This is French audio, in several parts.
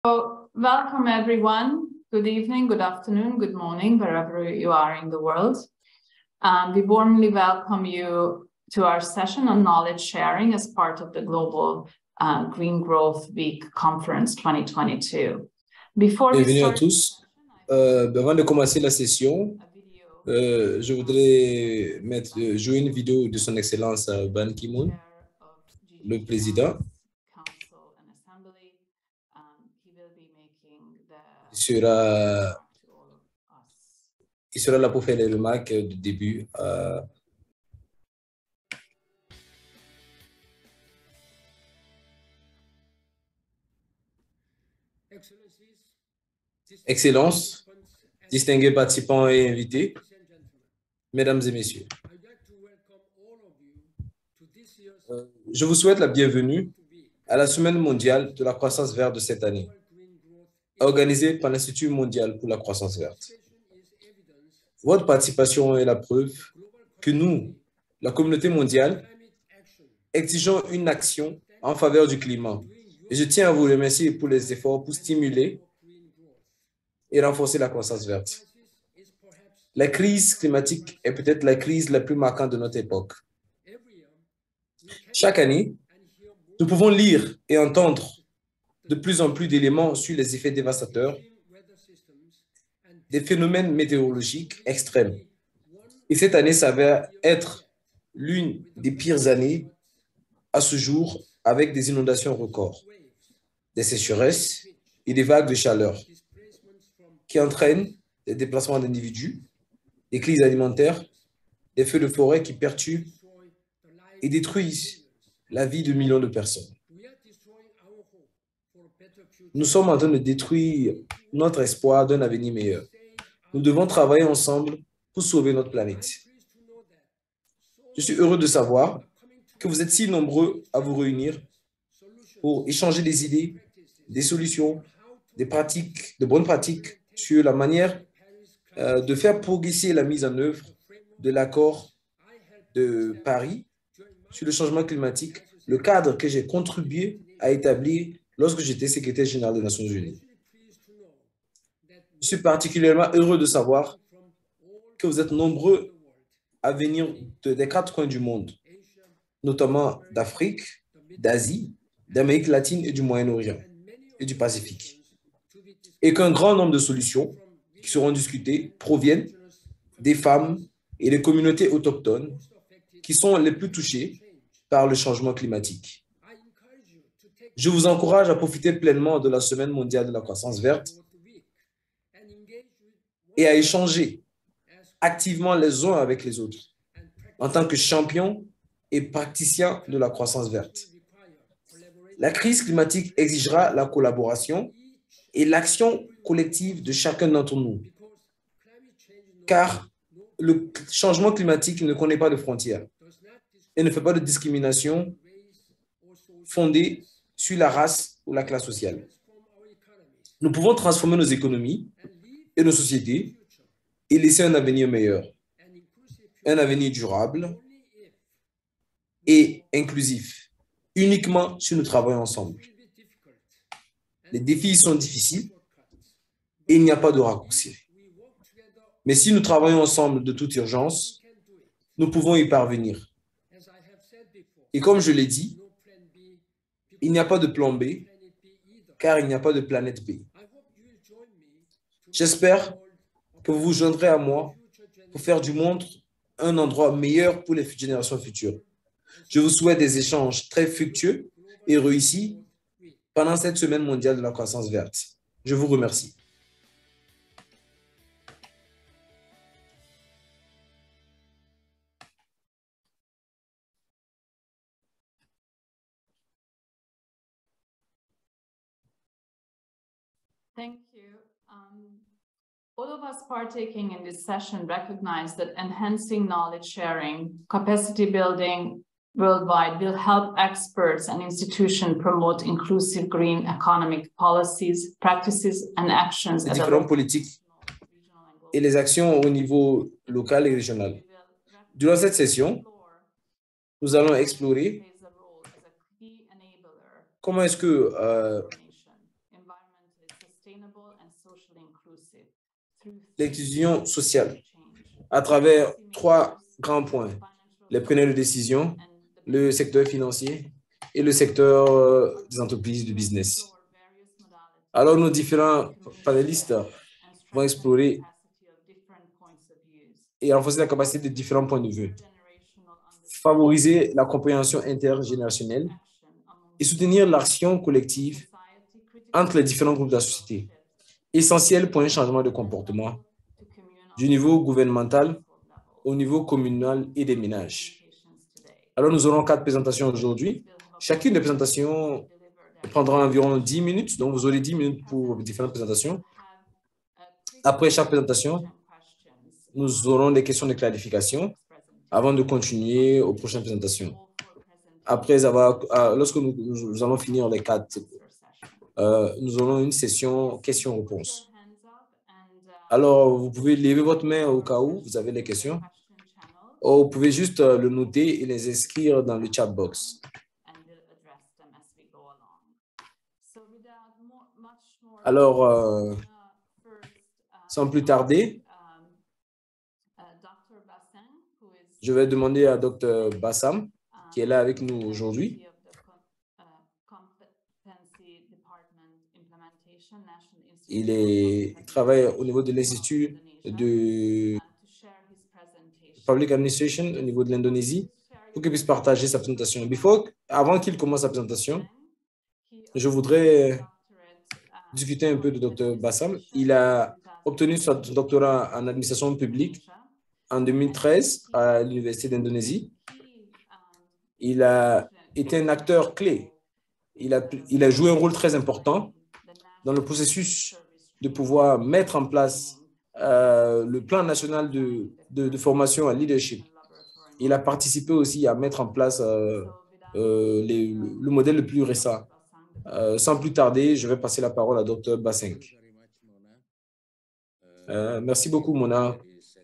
So, welcome everyone. Good evening, good afternoon, good morning, wherever you are in the world. We warmly welcome you to our session on knowledge sharing as part of the Global Green Growth Week Conference 2022. Bienvenue à tous. Avant de commencer la session, je voudrais jouer une vidéo de son Excellence Ban Ki-moon, le président. Il sera là pour faire les remarques de début. Excellences, distingués participants et invités, mesdames et messieurs, je vous souhaite la bienvenue à la Semaine mondiale de la croissance verte de cette année, organisée par l'Institut mondial pour la croissance verte. Votre participation est la preuve que nous, la communauté mondiale, exigeons une action en faveur du climat. Et je tiens à vous remercier pour les efforts pour stimuler et renforcer la croissance verte. La crise climatique est peut-être la crise la plus marquante de notre époque. Chaque année, nous pouvons lire et entendre de plus en plus d'éléments sur les effets dévastateurs des phénomènes météorologiques extrêmes. Et cette année s'avère être l'une des pires années à ce jour, avec des inondations records, des sécheresses et des vagues de chaleur qui entraînent des déplacements d'individus, des crises alimentaires, des feux de forêt qui perturbent et détruisent la vie de millions de personnes. Nous sommes en train de détruire notre espoir d'un avenir meilleur. Nous devons travailler ensemble pour sauver notre planète. Je suis heureux de savoir que vous êtes si nombreux à vous réunir pour échanger des idées, des solutions, des pratiques, de bonnes pratiques sur la manière de faire progresser la mise en œuvre de l'accord de Paris sur le changement climatique, le cadre que j'ai contribué à établir lorsque j'étais secrétaire général des Nations Unies. Je suis particulièrement heureux de savoir que vous êtes nombreux à venir des quatre coins du monde, notamment d'Afrique, d'Asie, d'Amérique latine et du Moyen-Orient et du Pacifique. Et qu'un grand nombre de solutions qui seront discutées proviennent des femmes et des communautés autochtones qui sont les plus touchées par le changement climatique. Je vous encourage à profiter pleinement de la Semaine mondiale de la croissance verte et à échanger activement les uns avec les autres en tant que champions et praticiens de la croissance verte. La crise climatique exigera la collaboration et l'action collective de chacun d'entre nous, car le changement climatique ne connaît pas de frontières et ne fait pas de discrimination fondée sur la race ou la classe sociale. Nous pouvons transformer nos économies et nos sociétés et laisser un avenir meilleur, un avenir durable et inclusif, uniquement si nous travaillons ensemble. Les défis sont difficiles et il n'y a pas de raccourci. Mais si nous travaillons ensemble de toute urgence, nous pouvons y parvenir. Et comme je l'ai dit, il n'y a pas de plan B, car il n'y a pas de planète B. J'espère que vous vous joindrez à moi pour faire du monde un endroit meilleur pour les générations futures. Je vous souhaite des échanges très fructueux et réussis pendant cette Semaine mondiale de la croissance verte. Je vous remercie. Thank you. All of us partaking in this session recognize that enhancing knowledge sharing, capacity building worldwide will help experts and institutions promote inclusive green economic policies, practices, and actions. Les différentes politiques et les actions au niveau local et régional. Durant cette session, nous allons explorer comment est-ce que l'inclusion sociale à travers trois grands points: les preneurs de décision, le secteur financier et le secteur des entreprises de business. Alors, nos différents panélistes vont explorer et renforcer la capacité de différents points de vue, favoriser la compréhension intergénérationnelle et soutenir l'action collective entre les différents groupes de la société, essentiel pour un changement de comportement du niveau gouvernemental au niveau communal et des ménages. Alors, nous aurons 4 présentations aujourd'hui. Chacune des présentations prendra environ 10 minutes, donc vous aurez 10 minutes pour différentes présentations. Après chaque présentation, nous aurons des questions de clarification avant de continuer aux prochaines présentations. Après avoir, lorsque nous allons finir les 4, nous aurons une session questions-réponses. Alors, vous pouvez lever votre main au cas où vous avez des questions. Ou vous pouvez juste le noter et les inscrire dans le chat box. Alors, sans plus tarder, je vais demander à Dr. Bassam, qui est là avec nous aujourd'hui. Il travaille au niveau de l'Institut de Public Administration au niveau de l'Indonésie pour qu'il puisse partager sa présentation. Avant qu'il commence sa présentation, je voudrais discuter un peu de Dr. Bassam. Il a obtenu son doctorat en administration publique en 2013 à l'Université d'Indonésie. Il a été un acteur clé. Il a joué un rôle très important dans le processus de pouvoir mettre en place le plan national de formation à leadership. Il a participé aussi à mettre en place le modèle le plus récent. Sans plus tarder, je vais passer la parole à Dr. Bassam. Merci beaucoup, Mona.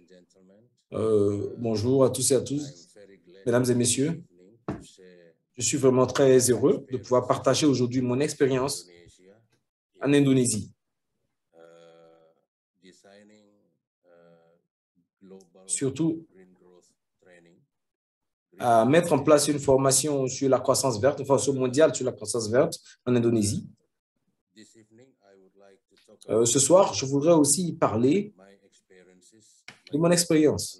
Bonjour à tous et à toutes, mesdames et messieurs. Je suis vraiment très heureux de pouvoir partager aujourd'hui mon expérience en Indonésie. Surtout à mettre en place une formation sur la croissance verte, une formation mondiale sur la croissance verte en Indonésie. Ce soir, je voudrais aussi parler de mon expérience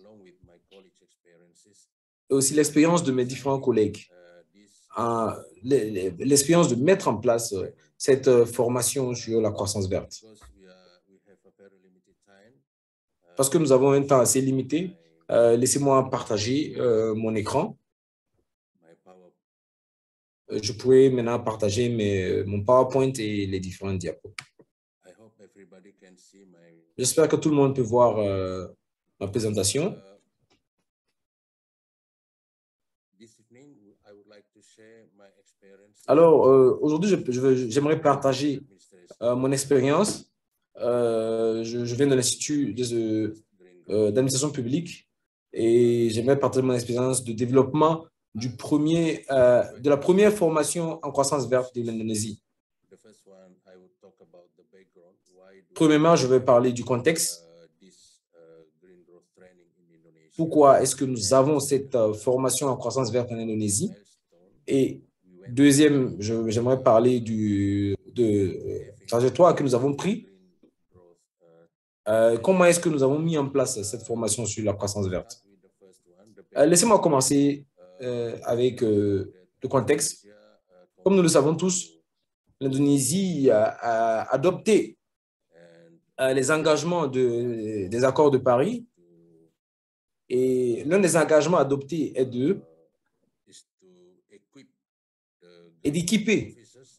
et aussi l'expérience de mes différents collègues, l'expérience de mettre en place cette formation sur la croissance verte. Parce que nous avons un temps assez limité, laissez-moi partager mon écran. Je pourrais maintenant partager mon PowerPoint et les différents diapos. J'espère que tout le monde peut voir ma présentation. Alors, aujourd'hui, j'aimerais partager mon expérience. Je viens de l'Institut d'administration publique et j'aimerais partager mon expérience de développement de la première formation en croissance verte de l'Indonésie. Premièrement, je vais parler du contexte. Pourquoi est-ce que nous avons cette formation en croissance verte en Indonésie? Et deuxième, j'aimerais parler de trajectoire que nous avons pris. Comment est-ce que nous avons mis en place cette formation sur la croissance verte? Laissez-moi commencer avec le contexte. Comme nous le savons tous, l'Indonésie a adopté les engagements des accords de Paris. Et l'un des engagements adoptés est d'équiper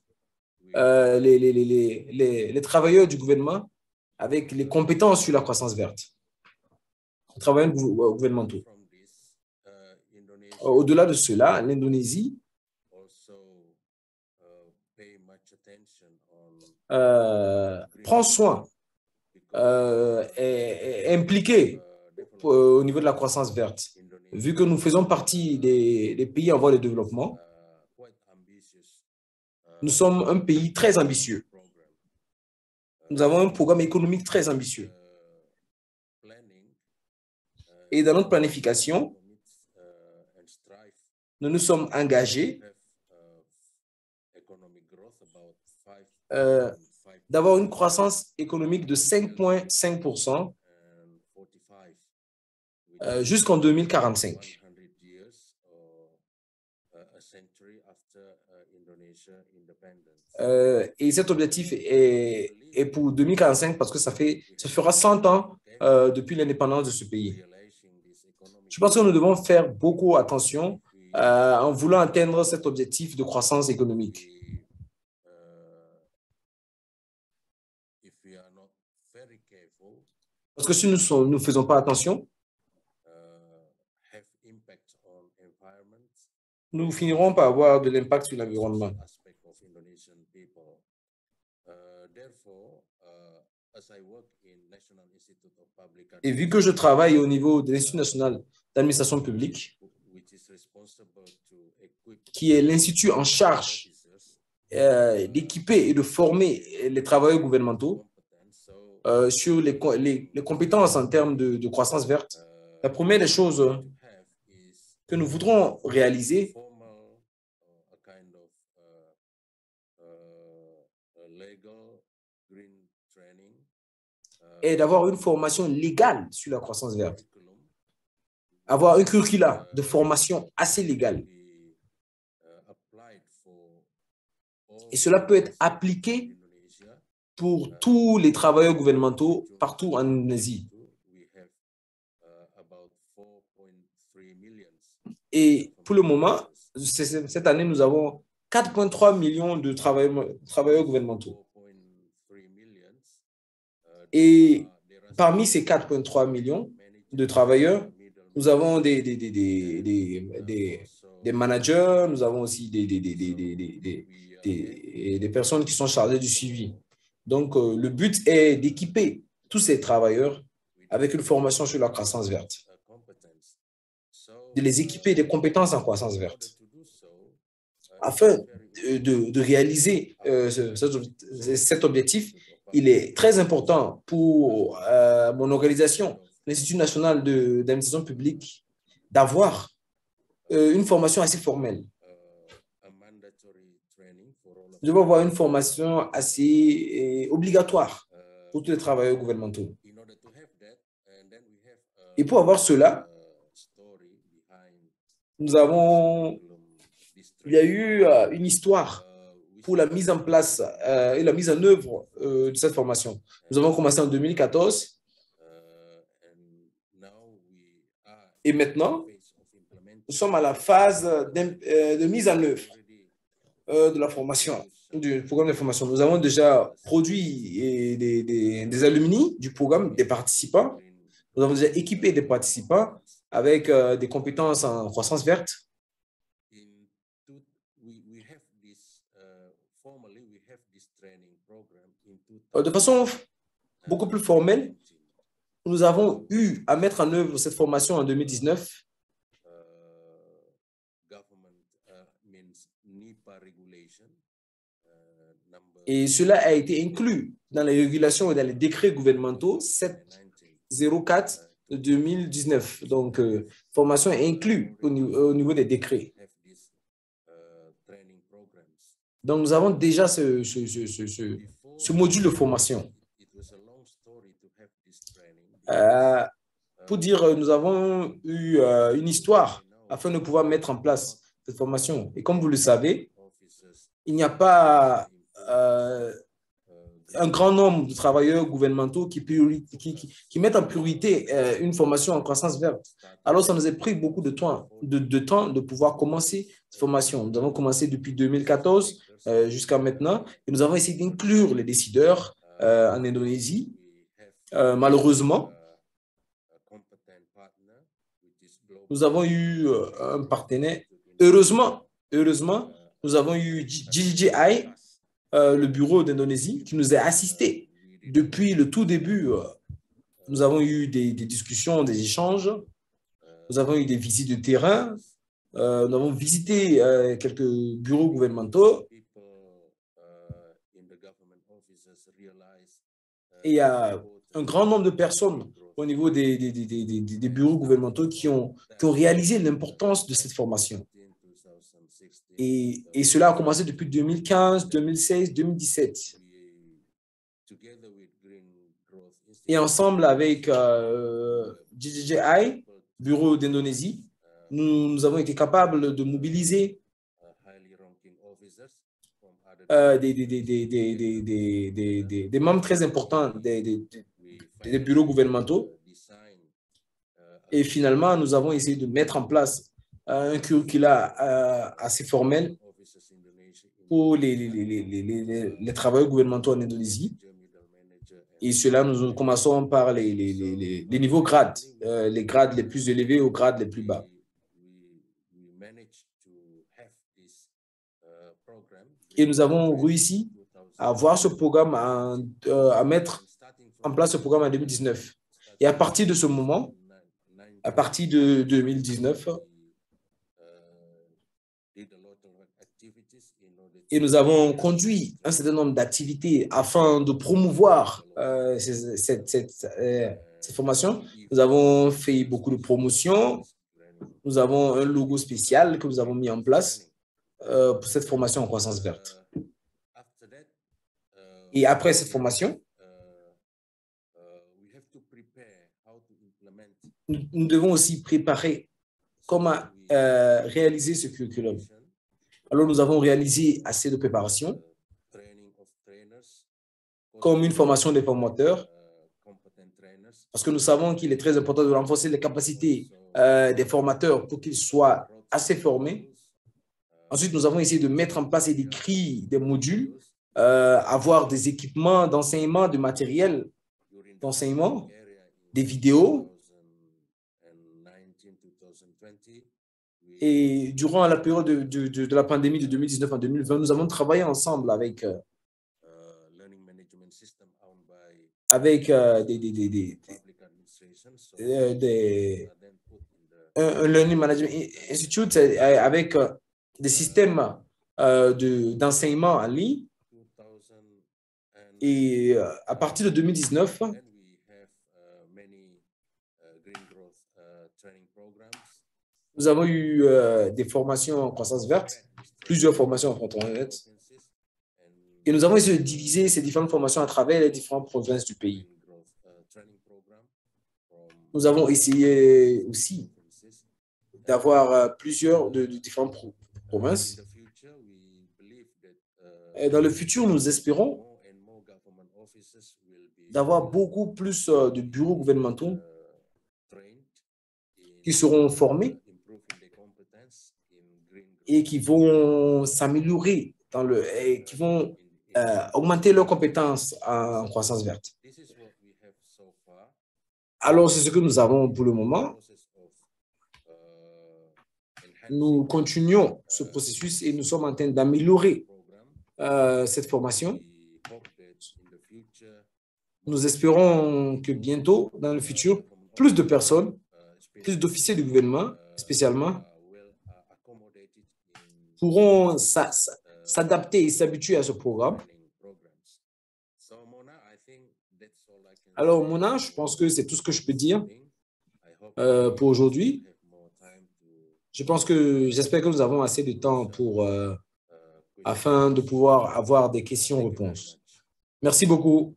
les travailleurs du gouvernement avec les compétences sur la croissance verte, les travailleurs gouvernementaux. Au-delà de cela, l'Indonésie prend soin, est impliquée au niveau de la croissance verte, vu que nous faisons partie des pays en voie de développement. Nous sommes un pays très ambitieux. nous avons un programme économique très ambitieux. Et dans notre planification, nous nous sommes engagés d'avoir une croissance économique de 5,5% jusqu'en 2045. Et cet objectif est pour 2045 parce que ça fera 100 ans depuis l'indépendance de ce pays. Je pense que nous devons faire beaucoup attention en voulant atteindre cet objectif de croissance économique. Parce que si nous ne faisons pas attention, nous finirons par avoir de l'impact sur l'environnement. Et vu que je travaille au niveau de l'Institut national d'administration publique, qui est l'institut en charge d'équiper et de former les travailleurs gouvernementaux sur les compétences en termes de croissance verte, la première des choses que nous voudrons réaliser est d'avoir une formation légale sur la croissance verte, avoir un curriculum de formation assez légal. Et cela peut être appliqué pour tous les travailleurs gouvernementaux partout en Indonésie. Et pour le moment, cette année, nous avons 4,3 millions de travailleurs gouvernementaux. Et parmi ces 4,3 millions de travailleurs, nous avons des managers, nous avons aussi des personnes qui sont chargées du suivi. Donc, le but est d'équiper tous ces travailleurs avec une formation sur la croissance verte, de les équiper des compétences en croissance verte. Afin de réaliser cet objectif, il est très important pour mon organisation, l'Institut national d'administration publique, d'avoir une formation assez formelle. Nous devons avoir une formation assez obligatoire pour tous les travailleurs gouvernementaux. Et pour avoir cela, il y a eu une histoire pour la mise en place et la mise en œuvre de cette formation. Nous avons commencé en 2014 et maintenant, nous sommes à la phase de mise en œuvre de la formation, du programme de formation. Nous avons déjà produit des alumni du programme, des participants. Nous avons déjà équipé des participants avec des compétences en croissance verte. De façon beaucoup plus formelle, nous avons eu à mettre en œuvre cette formation en 2019. Et cela a été inclus dans les régulations et dans les décrets gouvernementaux 704 de 2019. Donc, formation est inclue au niveau des décrets. Donc, nous avons déjà ce module de formation. Pour dire, nous avons eu une histoire afin de pouvoir mettre en place cette formation. Et comme vous le savez, il n'y a pas un grand nombre de travailleurs gouvernementaux qui mettent en priorité une formation en croissance verte. Alors, ça nous a pris beaucoup de temps de pouvoir commencer cette formation. Nous avons commencé depuis 2014 jusqu'à maintenant et nous avons essayé d'inclure les décideurs en Indonésie. Malheureusement, nous avons eu un partenaire. Heureusement, nous avons eu GGI, le bureau d'Indonésie, qui nous a assistés depuis le tout début. Nous avons eu des discussions, des échanges. Nous avons eu des visites de terrain. Nous avons visité quelques bureaux gouvernementaux. Et il y a un grand nombre de personnes au niveau des bureaux gouvernementaux qui ont réalisé l'importance de cette formation. Et cela a commencé depuis 2015, 2016, 2017. Et ensemble avec GGGI, Bureau d'Indonésie, nous avons été capables de mobiliser des membres très importants des bureaux gouvernementaux. Et finalement, nous avons essayé de mettre en place un curricula assez formel pour les travailleurs gouvernementaux en Indonésie. Et cela, nous commençons par les niveaux grades, les grades les plus élevés aux grades les plus bas. Et nous avons réussi à avoir ce programme, à mettre en place ce programme en 2019. Et à partir de ce moment, à partir de 2019, et nous avons conduit un certain nombre d'activités afin de promouvoir cette formation. Nous avons fait beaucoup de promotions. Nous avons un logo spécial que nous avons mis en place pour cette formation en croissance verte. Et après cette formation, nous devons aussi préparer comment réaliser ce curriculum. Alors, nous avons réalisé assez de préparation, comme une formation des formateurs, parce que nous savons qu'il est très important de renforcer les capacités des formateurs pour qu'ils soient assez formés. Ensuite, nous avons essayé de mettre en place et d'écrire des modules, avoir des équipements d'enseignement, de matériel d'enseignement, des vidéos. Et durant la période de la pandémie de 2019 à 2020, nous avons travaillé ensemble avec un Learning Management Institute, avec des systèmes d'enseignement en ligne. Et à partir de 2019, nous avons eu des formations en croissance verte, plusieurs formations en croissance verte. Et nous avons essayé de diviser ces différentes formations à travers les différentes provinces du pays. Nous avons essayé aussi d'avoir plusieurs de différentes provinces. Et dans le futur, nous espérons d'avoir beaucoup plus de bureaux gouvernementaux qui seront formés et qui vont s'améliorer et qui vont augmenter leurs compétences en croissance verte. Alors, c'est ce que nous avons pour le moment. Nous continuons ce processus et nous sommes en train d'améliorer cette formation. Nous espérons que bientôt, dans le futur, plus de personnes, plus d'officiers du gouvernement, spécialement, pourront s'adapter et s'habituer à ce programme. Alors, Mona, je pense que c'est tout ce que je peux dire pour aujourd'hui. J'espère que nous avons assez de temps afin de pouvoir avoir des questions-réponses. Merci beaucoup.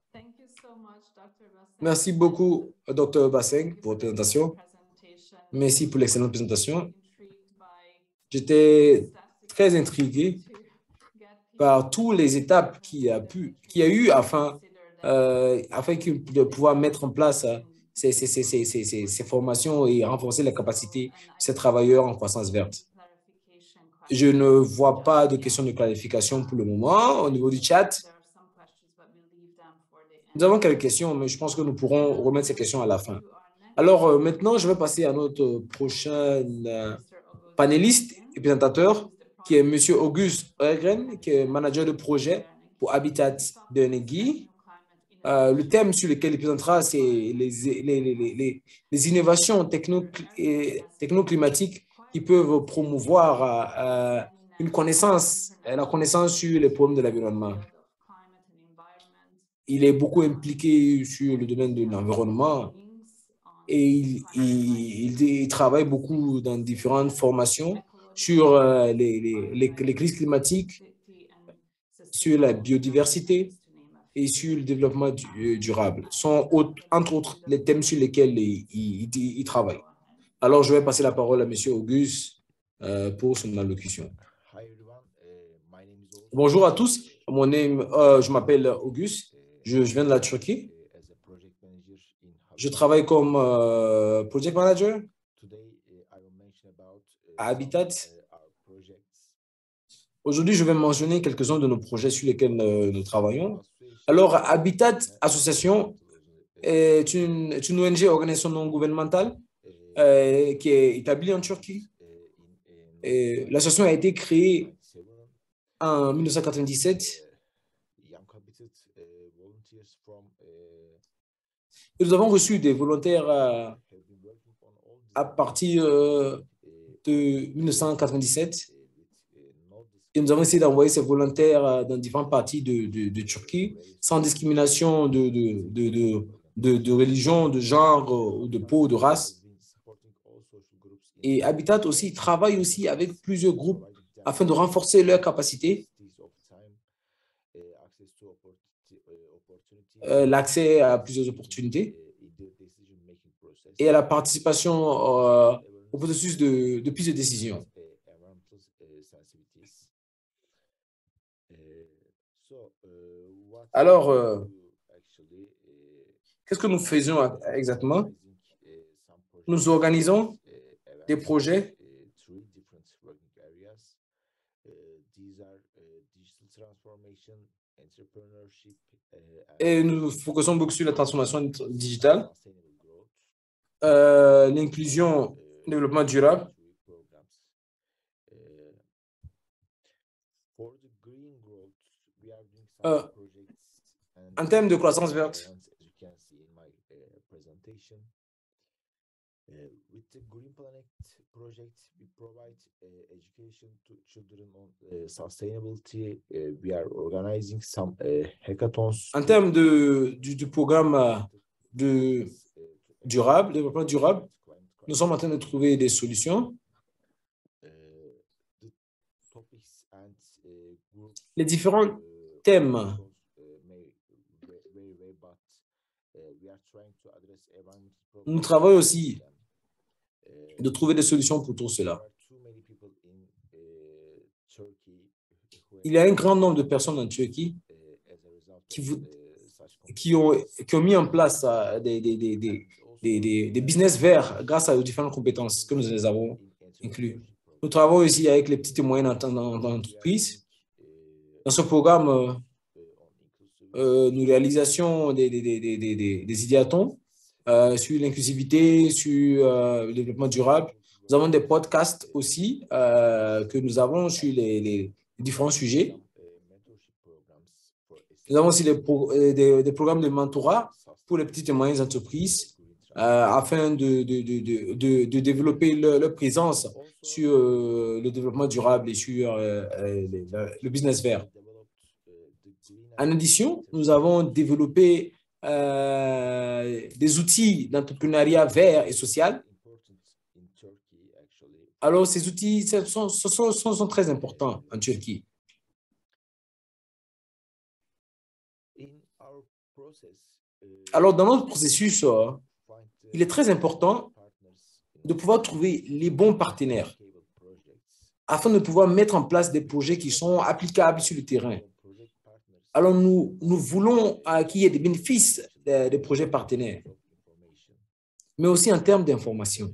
Merci beaucoup, Dr. Basseng, pour votre présentation. Merci pour l'excellente présentation. J'étais très intrigué par toutes les étapes qu'il y a eu afin de pouvoir mettre en place ces formations et renforcer la capacité de ces travailleurs en croissance verte. Je ne vois pas de questions de clarification pour le moment au niveau du chat. Nous avons quelques questions, mais je pense que nous pourrons remettre ces questions à la fin. Alors, maintenant, je vais passer à notre prochain panéliste et présentateur, qui est M. Auguste Oegren, qui est manager de projet pour Habitat Dernegui. Le thème sur lequel il présentera, c'est les innovations technoclimatiques qui peuvent promouvoir la connaissance sur les problèmes de l'environnement. il est beaucoup impliqué sur le domaine de l'environnement et il travaille beaucoup dans différentes formations sur les crises climatiques, sur la biodiversité et sur le développement durable. Sont, entre autres, les thèmes sur lesquels il travaille. Alors, je vais passer la parole à M. Auguste pour son allocution. Bonjour à tous, je m'appelle Auguste, je viens de la Turquie. Je travaille comme project manager à Habitat. Aujourd'hui, je vais mentionner quelques-uns de nos projets sur lesquels nous travaillons. Alors, Habitat Association est une ONG, organisation non gouvernementale, qui est établie en Turquie. L'association a été créée en 1997. Et nous avons reçu des volontaires à partir de 1997. Et nous avons essayé d'envoyer ces volontaires dans différentes parties de Turquie, sans discrimination de religion, de genre, ou de peau, de race. Et Habitat aussi travaille aussi avec plusieurs groupes afin de renforcer leurs capacités, l'accès à plusieurs opportunités et à la participation au processus de prise de décision. Alors, qu'est-ce que nous faisons exactement? Nous organisons des projets et nous focusons beaucoup sur la transformation digitale, l'inclusion, le développement durable. En termes de croissance verte, en termes du programme durable, développement durable, nous sommes en train de trouver des solutions. Les différents thèmes nous travaillons aussi de trouver des solutions pour tout cela. Il y a un grand nombre de personnes en Turquie qui ont mis en place des business verts grâce aux différentes compétences que nous les avons inclus. Nous travaillons aussi avec les petites et moyennes entreprises. Dans ce programme, nous réalisons des idéatons sur l'inclusivité, sur le développement durable. Nous avons des podcasts aussi que nous avons sur les différents sujets. Nous avons aussi des programmes de mentorat pour les petites et moyennes entreprises afin de développer leur présence sur le développement durable et sur le business vert. En addition, nous avons développé des outils d'entrepreneuriat vert et social. Alors, ces outils sont très importants en Turquie. Alors, dans notre processus, il est très important de pouvoir trouver les bons partenaires afin de pouvoir mettre en place des projets qui sont applicables sur le terrain. Alors, nous voulons qu'il y ait des bénéfices des projets partenaires, mais aussi en termes d'information.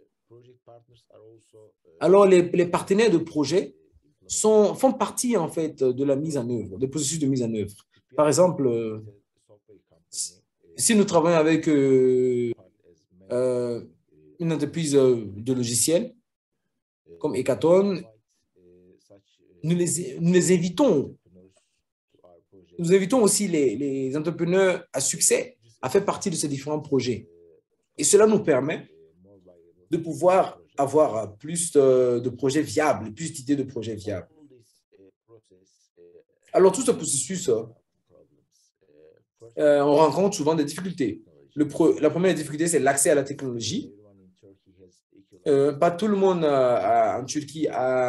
Alors, les partenaires de projets font partie, en fait, de la mise en œuvre, des processus de mise en œuvre. Par exemple, si nous travaillons avec une entreprise de logiciels comme Hackathon, nous les invitons. Nous invitons aussi les entrepreneurs à succès à faire partie de ces différents projets. Et cela nous permet de pouvoir avoir plus de projets viables, plus d'idées de projets viables. Alors, tout ce processus on rencontre souvent des difficultés. La première difficulté, c'est l'accès à la technologie. Pas tout le monde en Turquie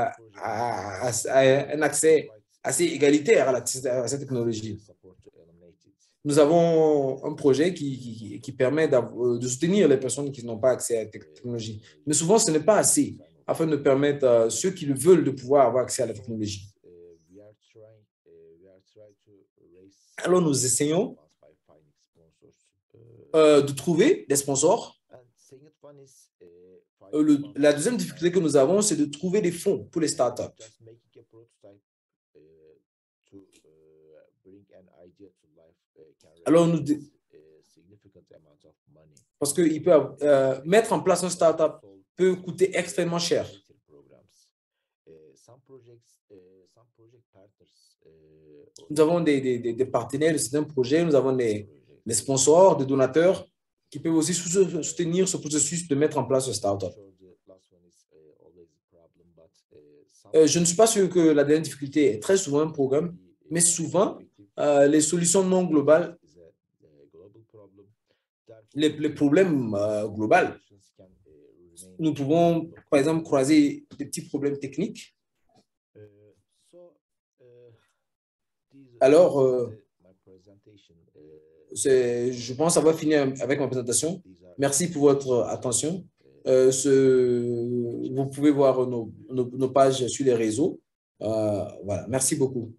a un accès assez égalitaire à cette technologie. Nous avons un projet qui permet de soutenir les personnes qui n'ont pas accès à la technologie. Mais souvent, ce n'est pas assez afin de permettre à ceux qui le veulent de pouvoir avoir accès à la technologie. Alors, nous essayons de trouver des sponsors. La deuxième difficulté que nous avons, c'est de trouver des fonds pour les startups. Alors, parce que mettre en place un startup peut coûter extrêmement cher. Nous avons des partenaires de certains projets, nous avons des sponsors, des donateurs qui peuvent aussi soutenir ce processus de mettre en place un startup. Je ne suis pas sûr que la dernière difficulté est très souvent un problème, mais souvent, les solutions non globales, les problèmes globaux, nous pouvons, par exemple, croiser des petits problèmes techniques. Alors, je pense avoir fini avec ma présentation. Merci pour votre attention. Vous pouvez voir nos pages sur les réseaux. Voilà, merci beaucoup.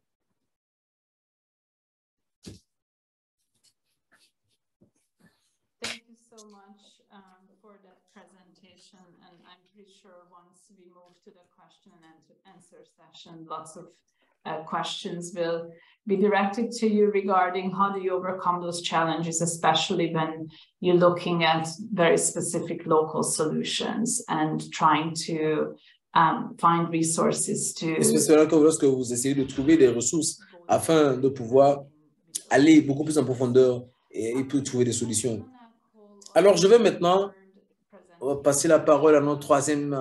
Thank you so much for that presentation. And I'm pretty sure once we move to the question and answer session, lots of questions will be directed to you regarding how do you overcome those challenges, especially when you're looking at very specific local solutions and trying to find resources to... Spécialement lorsque vous essayez de trouver des ressources afin de pouvoir aller beaucoup plus en profondeur et pour trouver des solutions. Alors, je vais maintenant passer la parole à notre troisième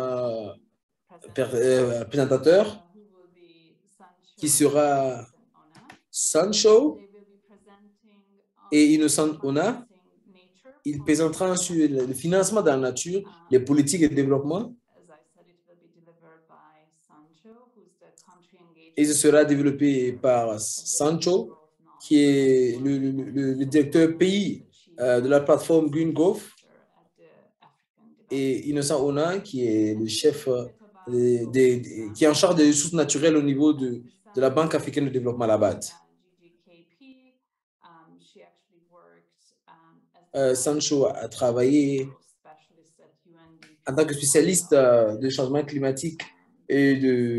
présentateur, qui sera Sancho et Innocent Ona. Il présentera sur le financement de la nature, les politiques et le développement. Et ce sera développé par Sancho, qui est le directeur pays de la plateforme GreenGov, et Innocent Ona, qui est le chef qui est en charge des ressources naturelles au niveau de la Banque africaine de développement à la BAD. Sancho a travaillé en tant que spécialiste de changement climatique et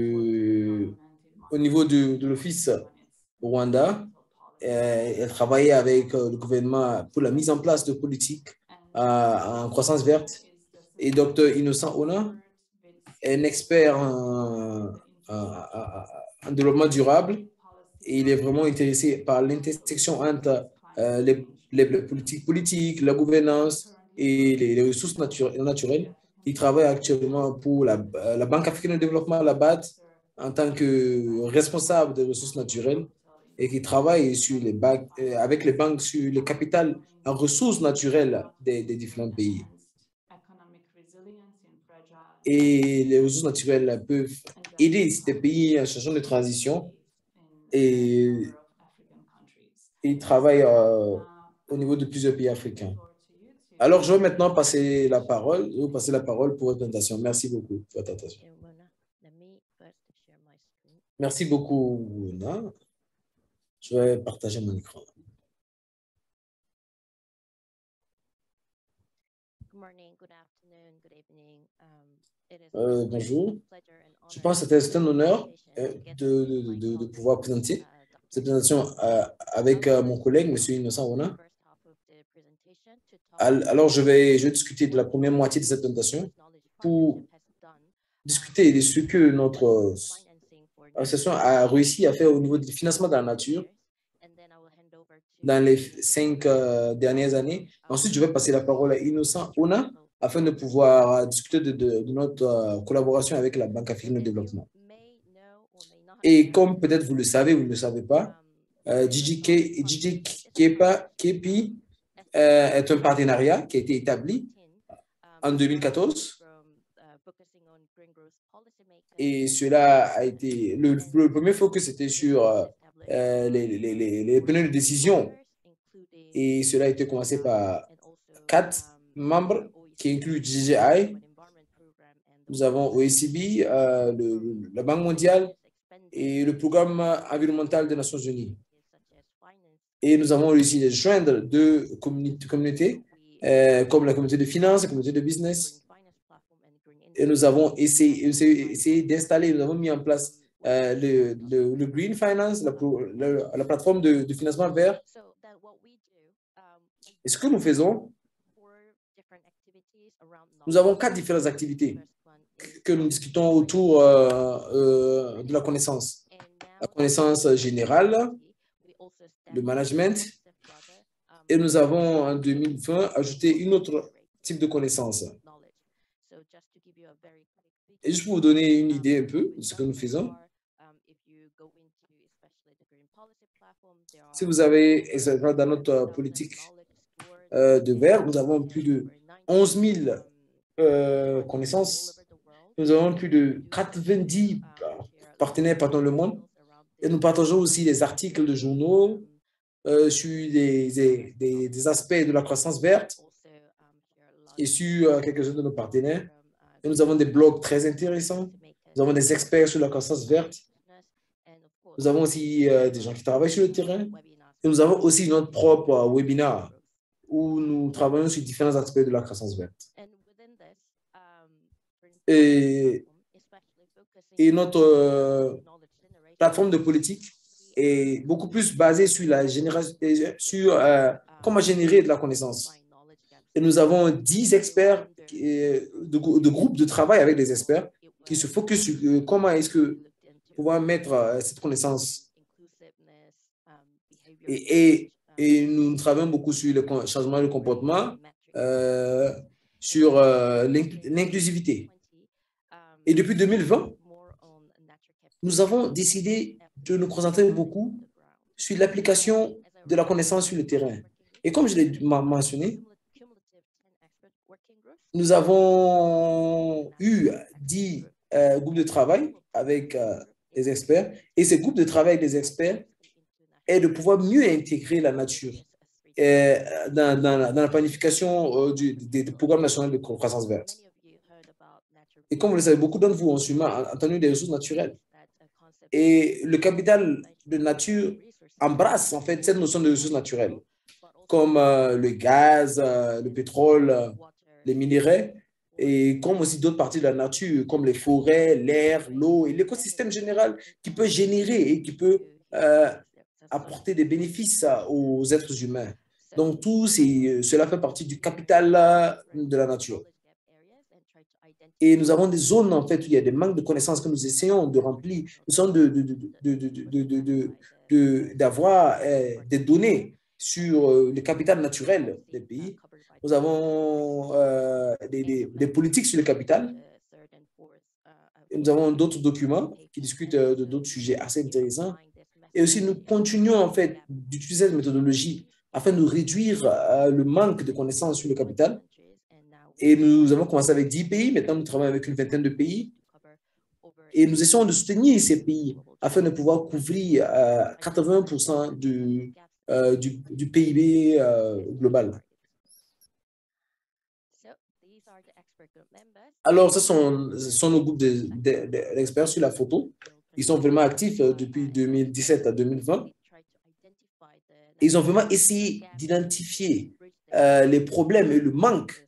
au niveau de l'Office Rwanda. Elle travaillait avec le gouvernement pour la mise en place de politiques en croissance verte. Et Dr Innocent Ona est un expert en développement durable et il est vraiment intéressé par l'intersection entre les politiques, la gouvernance et les ressources naturelles. Il travaille actuellement pour la Banque africaine de développement, la BAD, en tant que responsable des ressources naturelles et qui travaille sur avec les banques sur le capital en ressources naturelles des différents pays. Et les ressources naturelles peuvent aider ces pays en situation de transition et ils travaillent au niveau de plusieurs pays africains. Alors, je vais maintenant passer la parole pour votre présentation. Merci beaucoup pour votre attention. Merci beaucoup, Wuna. Je vais partager mon écran. Bonjour. Je pense que c'est un honneur de pouvoir présenter cette présentation avec mon collègue, M. Innocent Ona. Alors, je vais discuter de la première moitié de cette présentation pour discuter de ce que notre association a réussi à faire au niveau du financement de la nature dans les 5 dernières années. Ensuite, je vais passer la parole à Innocent Ona afin de pouvoir discuter de notre collaboration avec la Banque africaine de développement. Et comme peut-être vous le savez ou vous ne le savez pas, KP est un partenariat qui a été établi en 2014 et cela a été, le premier focus était sur les preneurs de décision et cela a été commencé par 4 membres qui incluent GGI. Nous avons OECD, la Banque mondiale et le programme environnemental des Nations Unies. Et nous avons réussi de joindre deux communautés, comme la communauté de finance, la communauté de business. Et nous avons essayé d'installer, nous avons mis en place le Green Finance, la plateforme de financement vert. Et ce que nous faisons, nous avons 4 différentes activités que nous discutons autour de la connaissance. La connaissance générale, le management, et nous avons en 2020 ajouté une autre type de connaissance. Et juste pour vous donner une idée un peu de ce que nous faisons, si vous avez dans notre politique de vert, nous avons plus de 11 000 connaissances. Nous avons plus de 90 partenaires partout dans le monde. Et nous partageons aussi des articles de journaux sur des aspects de la croissance verte et sur quelques-uns de nos partenaires. Et nous avons des blogs très intéressants. Nous avons des experts sur la croissance verte. Nous avons aussi des gens qui travaillent sur le terrain. Et nous avons aussi notre propre webinaire où nous travaillons sur différents aspects de la croissance verte. Et notre plateforme de politique est beaucoup plus basée sur comment générer de la connaissance. Et nous avons 10 experts de groupes de travail avec des experts qui se focus sur comment est-ce que pouvoir mettre cette connaissance. Et nous travaillons beaucoup sur le changement de comportement, sur l'inclusivité. Et depuis 2020, nous avons décidé de nous concentrer beaucoup sur l'application de la connaissance sur le terrain. Et comme je l'ai mentionné, nous avons eu 10 groupes de travail avec les experts. Et ces groupes de travail avec les experts est de pouvoir mieux intégrer la nature dans la planification des programmes nationaux de croissance verte. Et comme vous le savez, beaucoup d'entre vous ont sûrement entendu des ressources naturelles. Et le capital de nature embrasse en fait cette notion de ressources naturelles, comme le gaz, le pétrole, les minéraux, et comme aussi d'autres parties de la nature, comme les forêts, l'air, l'eau et l'écosystème général qui peut générer et qui peut apporter des bénéfices aux êtres humains. Donc, tout cela fait partie du capital de la nature. Et nous avons des zones, en fait, où il y a des manques de connaissances que nous essayons de remplir. Nous essayons d'avoir des données sur le capital naturel des pays. Nous avons des politiques sur le capital. Et nous avons d'autres documents qui discutent de d'autres sujets assez intéressants. Et aussi, nous continuons, en fait, d'utiliser cette méthodologie afin de réduire le manque de connaissances sur le capital. Et nous avons commencé avec 10 pays. Maintenant, nous travaillons avec une vingtaine de pays. Et nous essayons de soutenir ces pays afin de pouvoir couvrir 80% du PIB global. Alors, ce sont nos groupes d'experts sur la photo. Ils sont vraiment actifs depuis 2017 à 2020. Ils ont vraiment essayé d'identifier les problèmes et le manque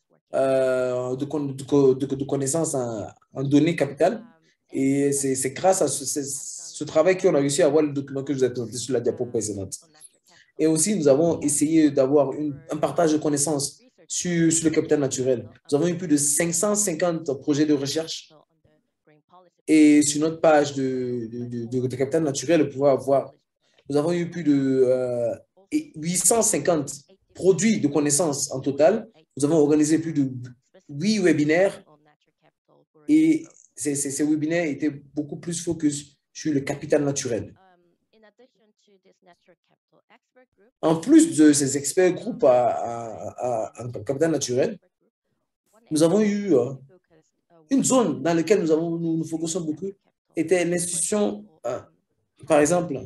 de connaissances en données capitales. Et c'est grâce à ce travail qu'on a réussi à avoir le document que je vous ai présenté sur la diapo précédente. Et aussi, nous avons essayé d'avoir un partage de connaissances sur le capital naturel. Nous avons eu plus de 550 projets de recherche. Et sur notre page de capital naturel, nous avons eu plus de 850 produits de connaissances en total. Nous avons organisé plus de 8 webinaires et ces webinaires étaient beaucoup plus focus sur le capital naturel. En plus de ces experts groupes en capital naturel, nous avons eu une zone dans laquelle nous nous focusons beaucoup, était l'institution, par exemple,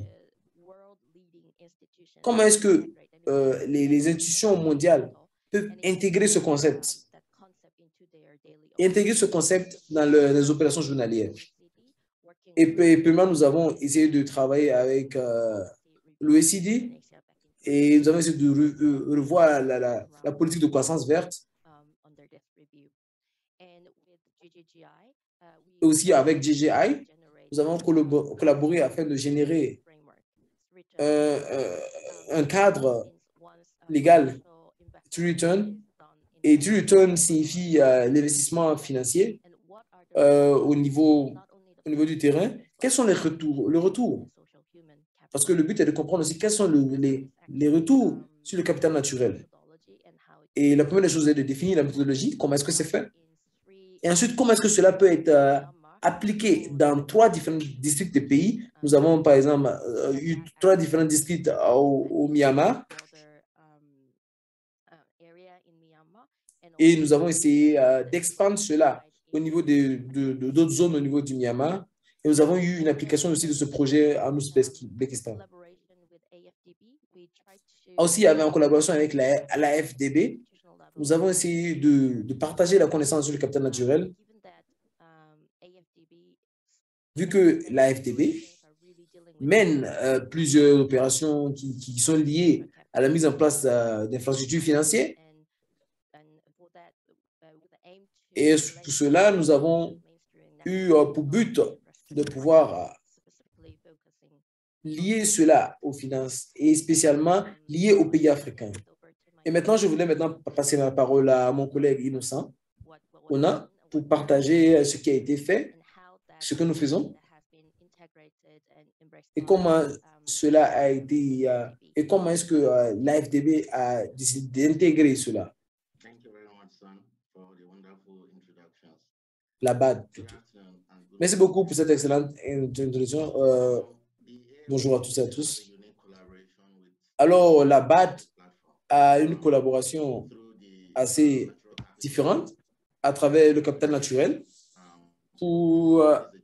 comment est-ce que les institutions mondiales peuvent intégrer ce concept et intégrer ce concept dans les opérations journalières. Et premièrement, nous avons essayé de travailler avec l'OECD et nous avons essayé de revoir la politique de croissance verte. Et aussi avec JGI, nous avons collaboré afin de générer un cadre légal true return. Et true return signifie l'investissement financier au niveau du terrain. Quels sont les retours? Le retour. Parce que le but est de comprendre aussi quels sont les retours sur le capital naturel. Et la première des choses est de définir la méthodologie, comment est-ce que c'est fait. Et ensuite, comment est-ce que cela peut être appliqué dans 3 différents districts de pays. Nous avons, par exemple, eu 3 différents districts au Myanmar. Et nous avons essayé d'expandre cela au niveau d'autres zones au niveau du Myanmar. Et nous avons eu une application aussi de ce projet en Ouzbékistan. Aussi, en collaboration avec la FDB, nous avons essayé de partager la connaissance sur le capital naturel. Vu que la FDB mène plusieurs opérations qui sont liées à la mise en place d'infrastructures financières. Et pour cela, nous avons eu pour but de pouvoir lier cela aux finances et spécialement lié aux pays africains. Et maintenant, je voulais passer la parole à mon collègue Innocent Ona pour partager ce qui a été fait, ce que nous faisons et comment cela a été et comment est-ce que l'AFDB a décidé d'intégrer cela. La BAD plutôt. Merci beaucoup pour cette excellente introduction. Bonjour à tous et à tous. Alors, la BAD a une collaboration assez différente à travers le capital naturel pour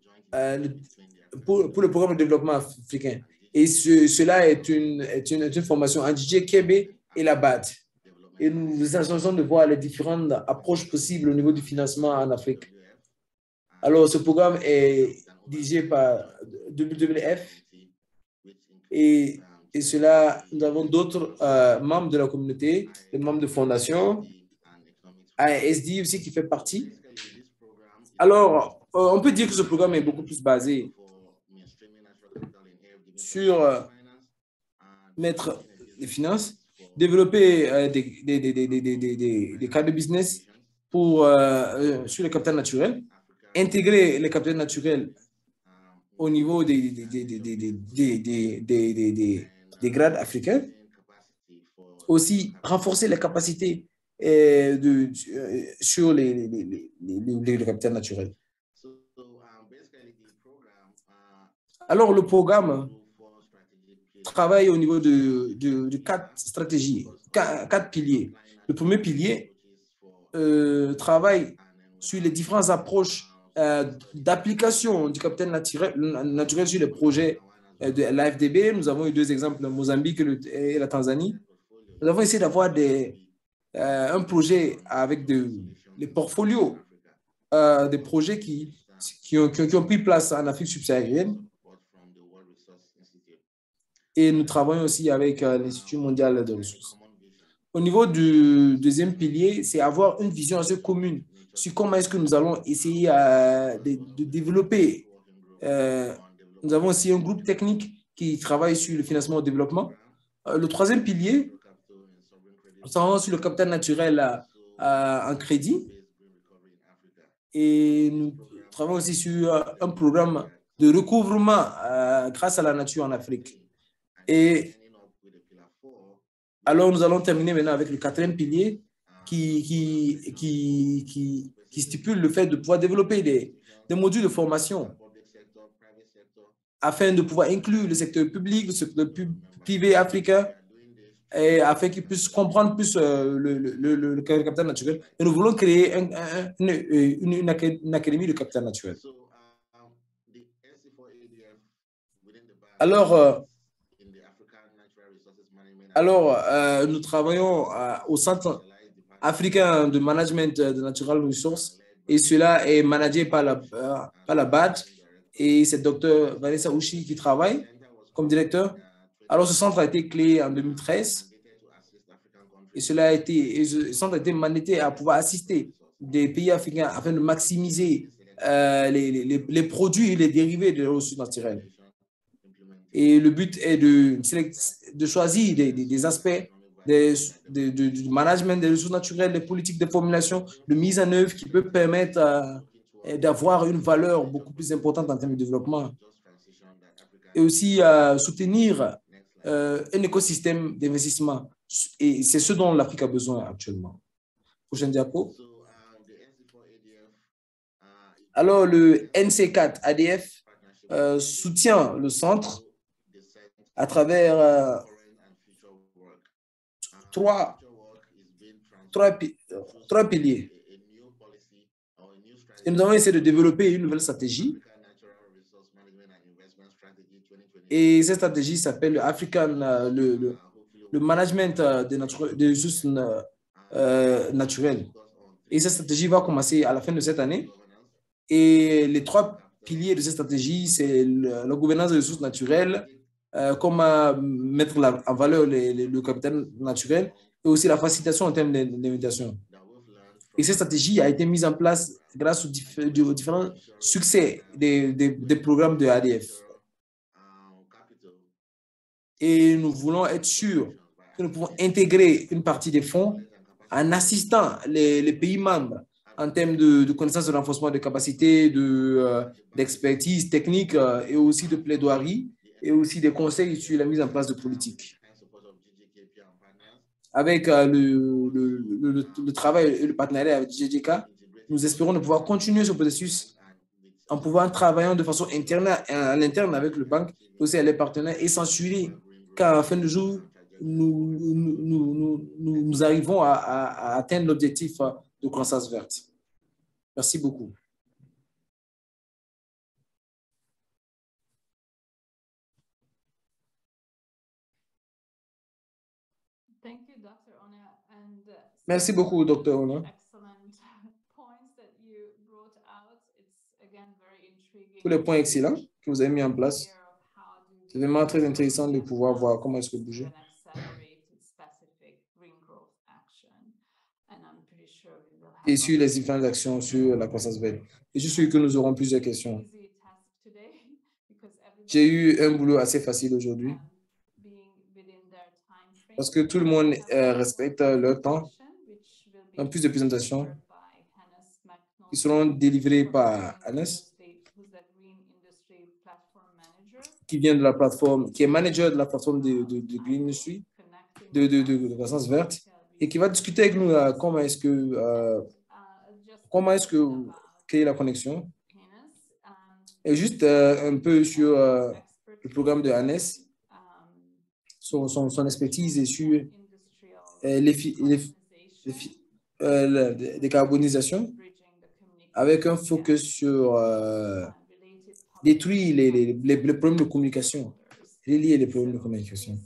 le programme de développement africain. Et cela est une formation entre JKB et la BAD. Et nous essayons de voir les différentes approches possibles au niveau du financement en Afrique. Alors, ce programme est dirigé par WWF et cela, nous avons d'autres membres de la communauté, des membres de fondation, ASD aussi qui fait partie. Alors, on peut dire que ce programme est beaucoup plus basé sur mettre les finances, développer des cas de business sur le capital naturel, intégrer les capitaux naturels au niveau des grades africains, aussi renforcer les capacités sur le capital naturel. Alors, le programme travaille au niveau de 4 stratégies, 4 piliers. Le premier pilier travaille sur les différentes approches d'application du capital naturel sur les projets de l'AFDB. Nous avons eu 2 exemples, le Mozambique et la Tanzanie. Nous avons essayé d'avoir un projet avec des portfolios, des projets qui ont pris place en Afrique subsaharienne. Et nous travaillons aussi avec l'Institut mondial des ressources. Au niveau du deuxième pilier, c'est avoir une vision assez commune sur comment est-ce que nous allons essayer de développer. Nous avons aussi un groupe technique qui travaille sur le financement au développement. Le troisième pilier, nous travaillons sur le capital naturel en crédit. Et nous travaillons aussi sur un programme de recouvrement grâce à la nature en Afrique. Et alors, nous allons terminer maintenant avec le 4e pilier qui stipule le fait de pouvoir développer des modules de formation afin de pouvoir inclure le secteur public, le secteur privé africain et afin qu'ils puissent comprendre plus le capital naturel. Et nous voulons créer une académie de capital naturel. Alors, nous travaillons au Centre africain de management de natural resources et cela est managé par la BAD et c'est Dr. Vanessa Ouchi qui travaille comme directeur. Alors, ce centre a été créé en 2013 et ce centre a été mandaté à pouvoir assister des pays africains afin de maximiser les produits et les dérivés des ressources naturelles. Et le but est de choisir des aspects du management des ressources naturelles, des politiques de formulation, de mise en œuvre qui peut permettre d'avoir une valeur beaucoup plus importante en termes de développement. Et aussi soutenir un écosystème d'investissement. Et c'est ce dont l'Afrique a besoin actuellement. Prochaine diapo. Alors, le NC4 ADF soutient le centre à travers trois piliers. Et nous avons essayé de développer une nouvelle stratégie. Et cette stratégie s'appelle le management des ressources naturelles. Et cette stratégie va commencer à la fin de cette année. Et les trois piliers de cette stratégie, c'est la gouvernance des ressources naturelles, comment mettre en valeur le capital naturel et aussi la facilitation en termes d'invitation. Et cette stratégie a été mise en place grâce aux différents succès des programmes de ADF. Et nous voulons être sûrs que nous pouvons intégrer une partie des fonds en assistant les pays membres en termes de connaissances de renforcement de capacités, d'expertise technique et aussi de plaidoirie et aussi des conseils sur la mise en place de politiques. Avec le travail et le partenariat avec GGK, nous espérons de pouvoir continuer ce processus en pouvant travailler de façon à l'interne avec le banque, aussi avec les partenaires et s'assurer qu'à la fin du jour, nous arrivons à atteindre l'objectif de croissance verte. Merci beaucoup. Merci beaucoup, Dr. Ona. Tous les points excellents que vous avez mis en place. C'est vraiment très intéressant de pouvoir voir comment est-ce que vous bougez. Et sur les différentes actions sur la croissance verte. Et je suis sûr que nous aurons plusieurs questions. J'ai eu un boulot assez facile aujourd'hui parce que tout le monde respecte leur temps. En plus de présentations qui seront délivrées par Hannes, qui vient de la plateforme, qui est manager de la plateforme de Green Industry, de croissance verte, et qui va discuter avec nous comment est-ce que créer la connexion. Et juste un peu sur le programme de Hannes, son expertise et sur la décarbonisation avec un focus sur détruire les problèmes de communication, relier les problèmes de communication.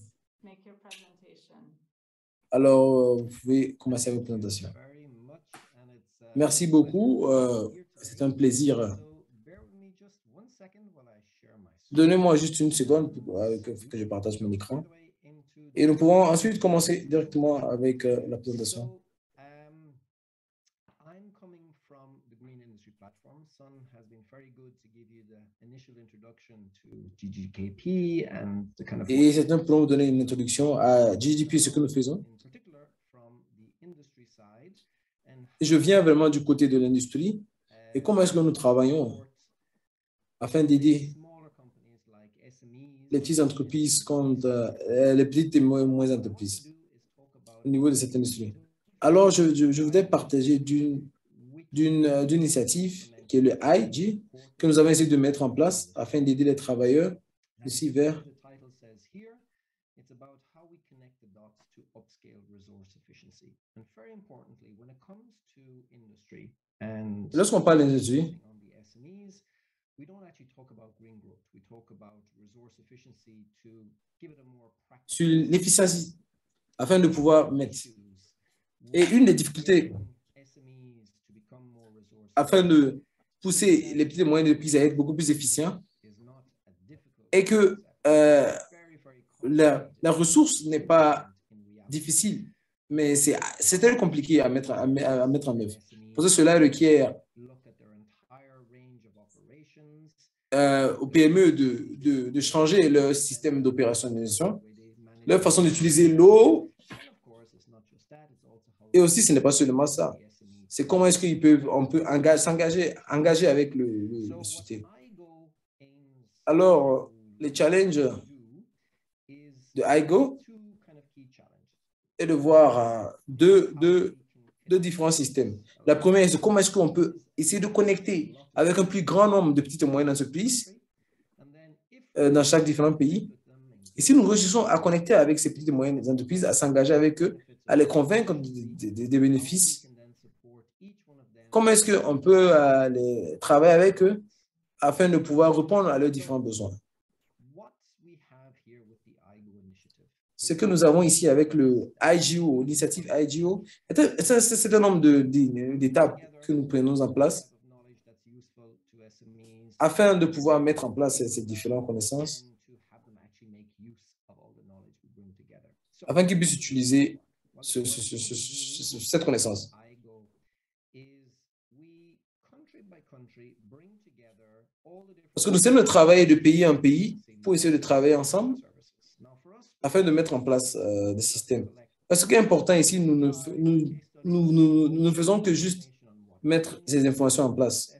Alors, vous pouvez commencer votre présentation. Merci beaucoup. C'est un plaisir. Donnez-moi juste une seconde pour que je partage mon écran. Et nous pouvons ensuite commencer directement avec la présentation. Et c'est un pour vous donner une introduction à GGP, ce que nous faisons. Je viens vraiment du côté de l'industrie et comment est-ce que nous travaillons afin d'aider les petites entreprises contre les petites et moyennes entreprises au niveau de cette industrie. Alors, je voudrais partager d'une initiative qui est le IG, que nous avons essayé de mettre en place afin d'aider les travailleurs ici vers Lorsqu'on parle d'industrie, sur l'efficience afin de pouvoir mettre. Et une des difficultés afin de pousser les petits et moyennes entreprises à être beaucoup plus efficients est que la ressource n'est pas difficile, mais c'est très compliqué à mettre en œuvre. Pour ça, cela requiert aux PME de changer leur système d'opérationnalisation, leur façon d'utiliser l'eau. Et aussi, ce n'est pas seulement ça. C'est comment est-ce qu'on peut s'engager avec le système. Alors, les challenges de IGO est de voir deux différents systèmes. La première, c'est comment est-ce qu'on peut essayer de connecter avec un plus grand nombre de petites et moyennes entreprises dans chaque différent pays. Et si nous réussissons à connecter avec ces petites et moyennes entreprises, à s'engager avec eux, à les convaincre des bénéfices, comment est-ce qu'on peut travailler avec eux afin de pouvoir répondre à leurs différents besoins? Ce que nous avons ici avec le IGO, l'initiative IGO, c'est un nombre d'étapes que nous prenons en place afin de pouvoir mettre en place ces différentes connaissances, afin qu'ils puissent utiliser cette connaissance. Parce que nous sommes de travailler de pays en pays pour essayer de travailler ensemble afin de mettre en place des systèmes. Parce que ce qui est important ici, nous ne faisons que juste mettre ces informations en place.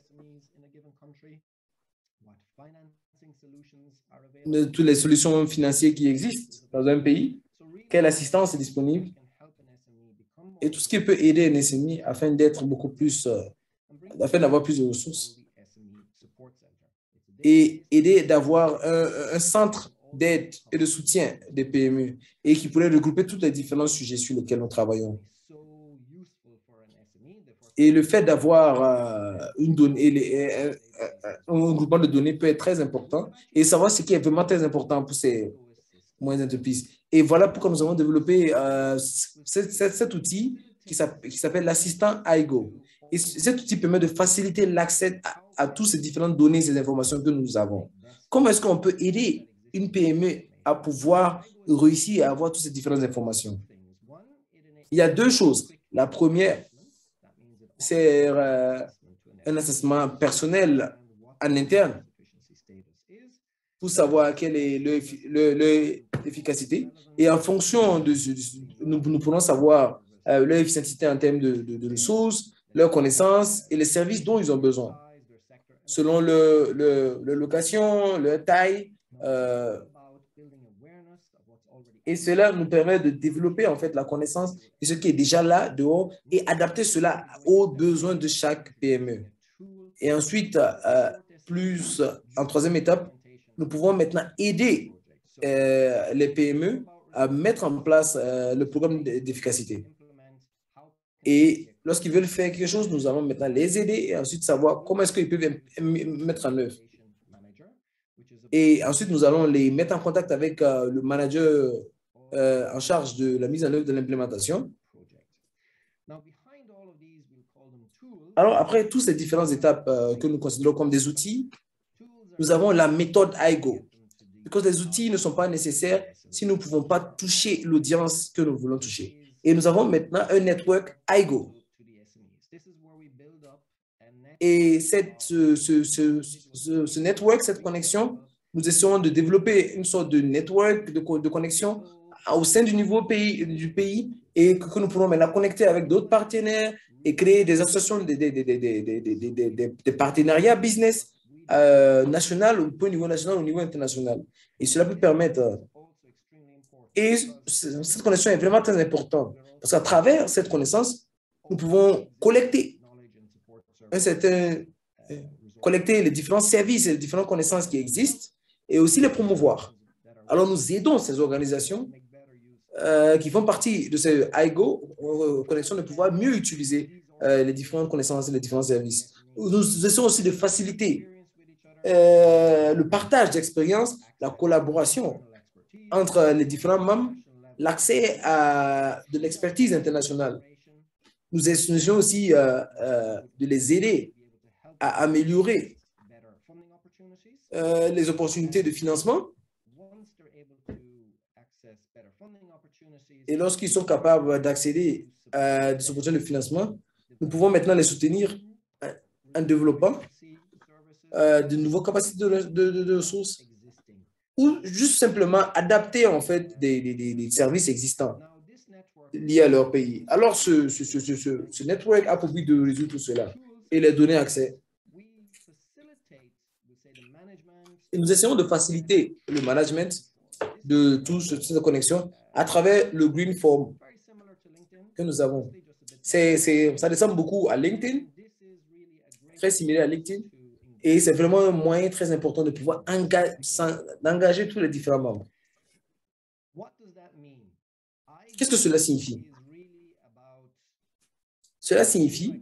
Toutes les solutions financières qui existent dans un pays, quelle assistance est disponible et tout ce qui peut aider un SMI afin d'être beaucoup plus, afin d'avoir plus de ressources et aider d'avoir un centre d'aide et de soutien des PME et qui pourrait regrouper tous les différents sujets sur lesquels nous travaillons. Et le fait d'avoir un groupement de données peut être très important et savoir ce qui est vraiment très important pour ces moyennes entreprises. Et voilà pourquoi nous avons développé cet outil qui s'appelle l'assistant IGO. Et cet outil permet de faciliter l'accès à toutes ces différentes données, ces informations que nous avons. Comment est-ce qu'on peut aider une PME à pouvoir réussir à avoir toutes ces différentes informations? Il y a deux choses. La première, c'est un assessment personnel en interne pour savoir quelle est l'efficacité. Et en fonction de nous pourrons savoir leur efficacité en termes de ressources, leurs connaissances et les services dont ils ont besoin, selon leur location, leur taille. Et cela nous permet de développer en fait la connaissance de ce qui est déjà là dehors et adapter cela aux besoins de chaque PME. Et ensuite, en troisième étape, nous pouvons maintenant aider les PME à mettre en place le programme d'efficacité. Et lorsqu'ils veulent faire quelque chose, nous allons maintenant les aider et ensuite savoir comment est-ce qu'ils peuvent mettre en œuvre. Et ensuite, nous allons les mettre en contact avec le manager en charge de la mise en œuvre de l'implémentation. Alors, après toutes ces différentes étapes que nous considérons comme des outils, nous avons la méthode IGO. Parce que les outils ne sont pas nécessaires si nous ne pouvons pas toucher l'audience que nous voulons toucher. Et nous avons maintenant un network IGO. Et ce network, cette connexion, nous essayons de développer une sorte de network de connexion au sein du pays et que nous pourrons maintenant connecter avec d'autres partenaires et créer des associations, des partenariats business national, au niveau national, au niveau international. Et cela peut permettre. Et cette connexion est vraiment très importante parce qu'à travers cette connaissance, nous pouvons collecter les différents services et les différentes connaissances qui existent et aussi les promouvoir. Alors, nous aidons ces organisations qui font partie de ce IGO, connexion de pouvoir mieux utiliser les différentes connaissances et les différents services. Nous essayons aussi de faciliter le partage d'expériences, la collaboration entre les différents membres, l'accès à de l'expertise internationale. Nous essayons aussi de les aider à améliorer les opportunités de financement. Et lorsqu'ils sont capables d'accéder à des opportunités de financement, nous pouvons maintenant les soutenir en développant de nouvelles capacités de ressources ou juste simplement adapter en fait des services existants liés à leur pays. Alors, ce network a pour but de résoudre tout cela et les donner accès. Et nous essayons de faciliter le management de toutes ces connexions à travers le Green Forum que nous avons. Ça ressemble beaucoup à LinkedIn, très similaire à LinkedIn, et c'est vraiment un moyen très important de pouvoir engager tous les différents membres. Qu'est-ce que cela signifie? Cela signifie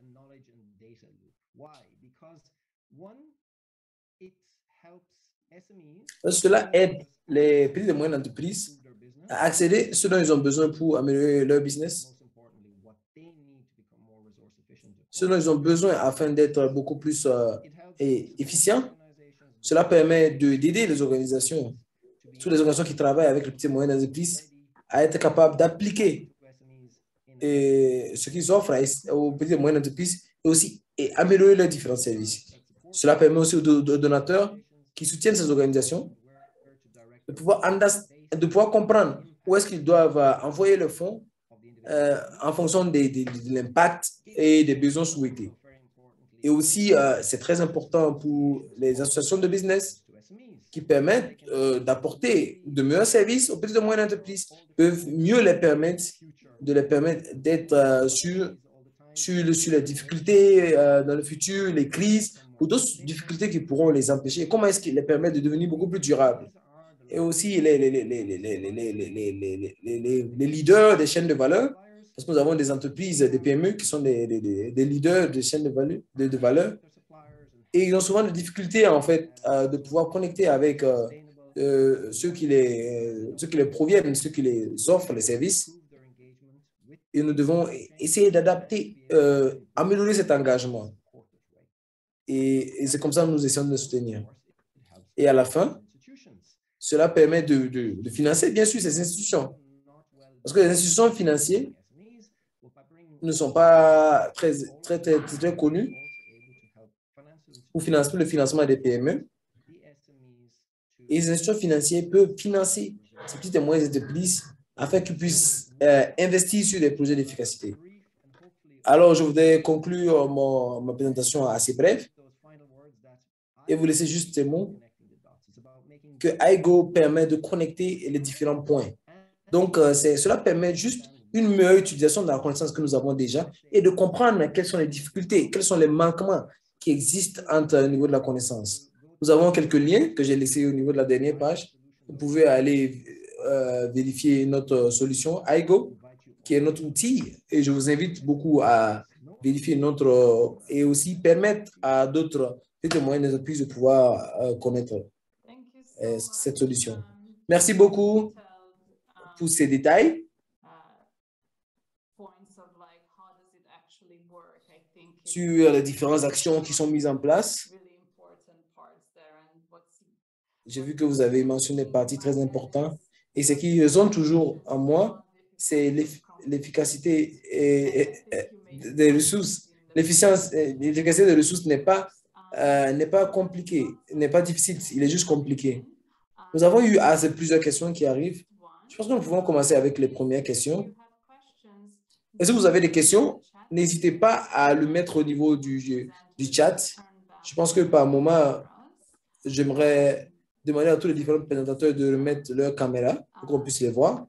cela aide les petites et moyennes entreprises à accéder à ce dont ils ont besoin pour améliorer leur business, ce dont ils ont besoin afin d'être beaucoup plus efficients. Cela permet d'aider les organisations, toutes les organisations qui travaillent avec les petites et moyennes entreprises, à être capables d'appliquer ce qu'ils offrent aux petites et moyennes entreprises et aussi améliorer leurs différents services. Cela permet aussi aux donateurs qui soutiennent ces organisations de pouvoir comprendre où est-ce qu'ils doivent envoyer le fonds en fonction de l'impact et des besoins souhaités. Et aussi, c'est très important pour les associations de business qui permettent d'apporter de meilleurs services aux petites et moyennes entreprises, peuvent mieux les permettre d'être sur les difficultés dans le futur, les crises ou d'autres difficultés qui pourront les empêcher. Comment est-ce qu'ils les permettent de devenir beaucoup plus durables? Et aussi les leaders des chaînes de valeur, parce que nous avons des entreprises, des PME qui sont des leaders des chaînes de valeur, et ils ont souvent des difficultés en fait de pouvoir connecter avec ceux qui les proviennent, ceux qui les offrent les services. Et nous devons essayer d'adapter, améliorer cet engagement. Et c'est comme ça que nous essayons de le soutenir. Et à la fin, cela permet de financer, bien sûr, ces institutions. Parce que les institutions financières ne sont pas très connues pour le financement des PME. Et les institutions financières peuvent financer ces petites et moyennes entreprises afin qu'ils puissent investir sur des projets d'efficacité. Alors, je voudrais conclure ma présentation assez brève et vous laisser juste ces mots que IGO permet de connecter les différents points. Donc, cela permet juste une meilleure utilisation de la connaissance que nous avons déjà et de comprendre quelles sont les difficultés, quels sont les manquements qui existent au niveau de la connaissance. Nous avons quelques liens que j'ai laissés au niveau de la dernière page. Vous pouvez aller vérifier notre solution IGO, qui est notre outil, et je vous invite beaucoup à vérifier notre et aussi permettre à d'autres petites et moyennes entreprises de pouvoir connaître cette solution. Merci beaucoup pour ces détails sur les différentes actions qui sont mises en place. J'ai vu que vous avez mentionné des parties très importantes et ce qui résonne toujours en moi, c'est l'efficacité des ressources. L'efficacité des ressources n'est pas compliquée, n'est pas difficile, il est juste compliqué. Nous avons eu plusieurs questions qui arrivent. Je pense que nous pouvons commencer avec les premières questions. Est-ce que vous avez des questions? N'hésitez pas à le mettre au niveau du chat. Je pense que par moment, j'aimerais demander à tous les différents présentateurs de remettre leur caméra pour qu'on puisse les voir.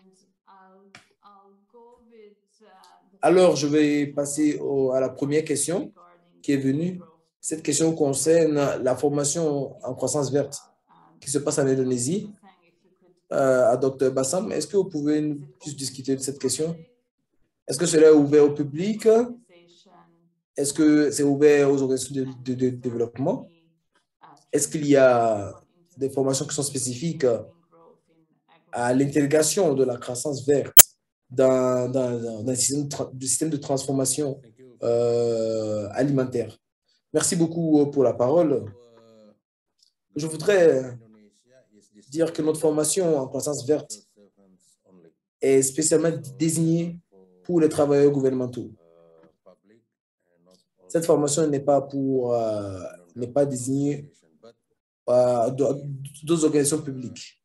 Alors, je vais passer à la première question qui est venue. Cette question concerne la formation en croissance verte qui se passe en Indonésie. à Dr. Bassam. Est-ce que vous pouvez plus discuter de cette question? Est-ce que cela est ouvert au public? Est-ce que c'est ouvert aux organisations de développement? Est-ce qu'il y a des formations qui sont spécifiques à l'intégration de la croissance verte dans le système de transformation alimentaire? Merci beaucoup pour la parole. Je voudrais dire que notre formation en croissance verte est spécialement désignée pour les travailleurs gouvernementaux. Cette formation n'est pas désignée à d'autres organisations publiques.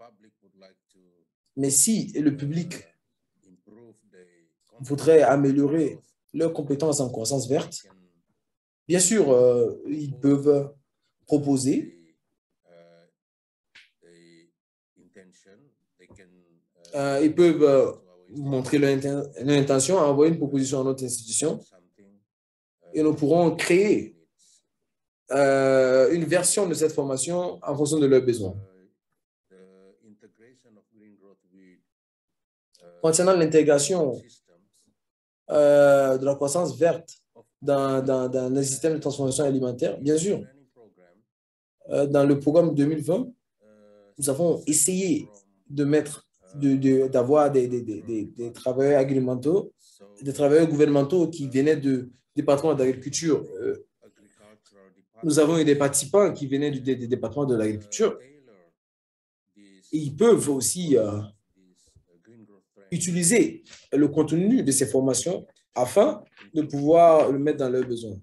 Mais si le public voudrait améliorer leurs compétences en croissance verte, bien sûr, ils peuvent proposer ils peuvent montrer leur intention à envoyer une proposition à notre institution et nous pourrons créer une version de cette formation en fonction de leurs besoins. Concernant l'intégration de la croissance verte dans les systèmes de transformation alimentaire, bien sûr, dans le programme 2020, nous avons essayé d'avoir des travailleurs agriculturaux, des travailleurs gouvernementaux qui venaient du département d'agriculture. Nous avons eu des participants qui venaient du département de l'agriculture. Ils peuvent aussi utiliser le contenu de ces formations afin de pouvoir le mettre dans leurs besoins.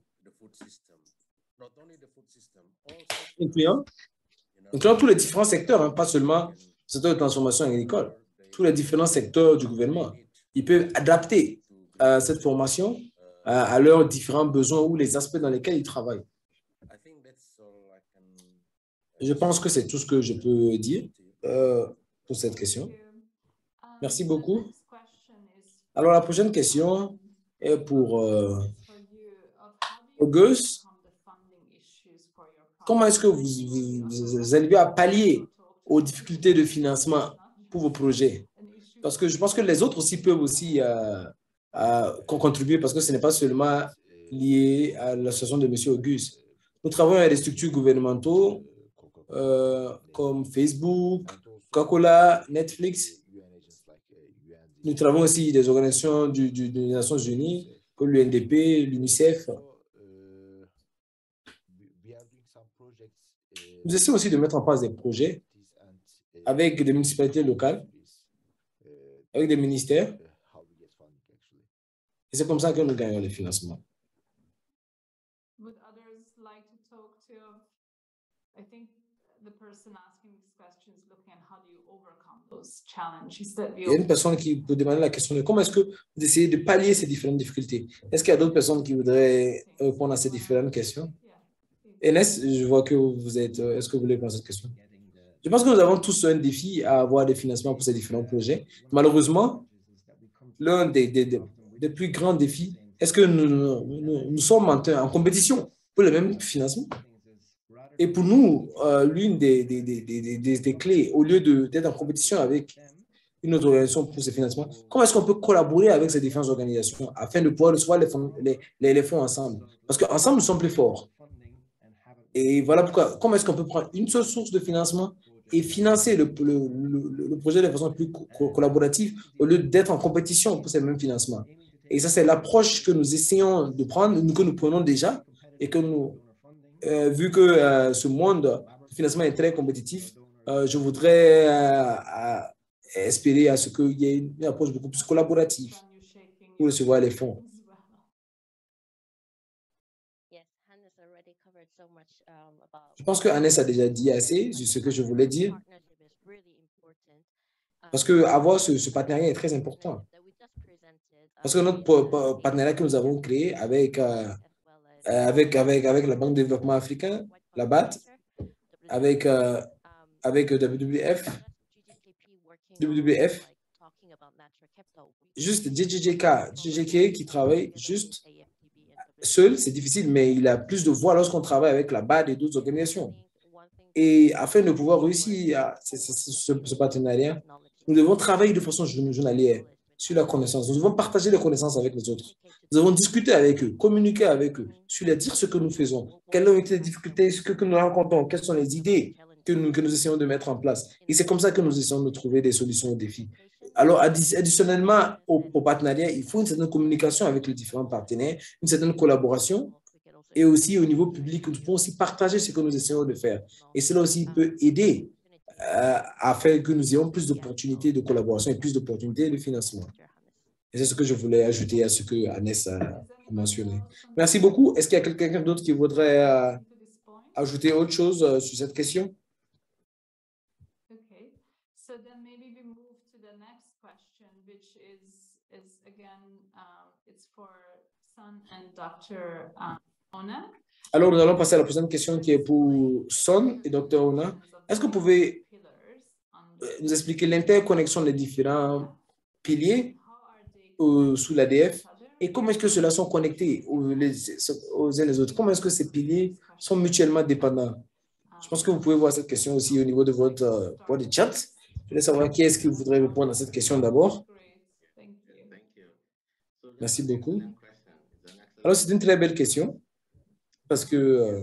Incluant tous les différents secteurs, pas seulement le secteur de transformation agricole, tous les différents secteurs du gouvernement. Ils peuvent adapter cette formation à leurs différents besoins ou les aspects dans lesquels ils travaillent. Je pense que c'est tout ce que je peux dire pour cette question. Merci beaucoup. Alors, la prochaine question est pour Auguste. Comment est-ce que vous arrivez à pallier aux difficultés de financement pour vos projets? Parce que je pense que les autres aussi peuvent aussi contribuer parce que ce n'est pas seulement lié à l'association de M. Auguste. Nous travaillons avec des structures gouvernementaux comme Facebook, Coca-Cola, Netflix. Nous travaillons aussi des organisations des Nations Unies comme l'UNDP, l'UNICEF. Nous essayons aussi de mettre en place des projets avec des municipalités locales, avec des ministères. Et c'est comme ça que nous gagnons les financements. Il y a une personne qui peut demander la question de comment est-ce que vous essayez de pallier ces différentes difficultés. Est-ce qu'il y a d'autres personnes qui voudraient répondre à ces différentes questions? Enes, je vois que vous êtes... Est-ce que vous voulez répondre à cette question? Je pense que nous avons tous un défi à avoir des financements pour ces différents projets. Malheureusement, l'un des plus grands défis, est-ce que nous sommes en compétition pour le même financement? Et pour nous, l'une des clés, au lieu d'être en compétition avec une autre organisation pour ces financements, comment est-ce qu'on peut collaborer avec ces différentes organisations afin de pouvoir recevoir les fonds ensemble? Parce qu'ensemble, nous sommes plus forts. Et voilà pourquoi, comment est-ce qu'on peut prendre une seule source de financement et financer le projet de façon plus collaborative au lieu d'être en compétition pour ces mêmes financements? Et ça, c'est l'approche que nous essayons de prendre, que nous prenons déjà, et que nous, vu que ce monde du financement est très compétitif, je voudrais espérer à ce qu'il y ait une approche beaucoup plus collaborative pour recevoir les fonds. Je pense que Hannes a déjà dit assez sur ce que je voulais dire. Parce qu'avoir ce partenariat est très important. Parce que notre partenariat que nous avons créé avec la Banque de développement africain, la BAD, avec WWF, juste JJK qui travaille juste seul, c'est difficile, mais il a plus de voix lorsqu'on travaille avec la BAD et d'autres organisations. Et afin de pouvoir réussir à ce partenariat, nous devons travailler de façon journalière sur la connaissance. Nous devons partager les connaissances avec les autres. Nous devons discuter avec eux, communiquer avec eux, sur les dire ce que nous faisons, quelles ont été les difficultés, ce que nous rencontrons, quelles sont les idées que nous essayons de mettre en place. Et c'est comme ça que nous essayons de trouver des solutions aux défis. Alors, additionnellement au partenariat, il faut une certaine communication avec les différents partenaires, une certaine collaboration. Et aussi au niveau public, nous pouvons aussi partager ce que nous essayons de faire. Et cela aussi peut aider à faire que nous ayons plus d'opportunités de collaboration et plus d'opportunités de financement. Et c'est ce que je voulais ajouter à ce que Agnès a mentionné. Merci beaucoup. Est-ce qu'il y a quelqu'un d'autre qui voudrait ajouter autre chose sur cette question? Okay, so then maybe we move to the next question, which is again, it's for Son and Dr. Ona. Alors, nous allons passer à la prochaine question qui est pour Son et Dr. Ona. Est-ce que vous pouvez nous expliquer l'interconnexion des différents piliers sous l'ADF et comment est-ce que ceux-là sont connectés aux uns les autres? Comment est-ce que ces piliers sont mutuellement dépendants? Je pense que vous pouvez voir cette question aussi au niveau de votre boîte de chat. Je voulais savoir qui est-ce qui voudrait répondre à cette question d'abord. Merci beaucoup. Alors, c'est une très belle question parce que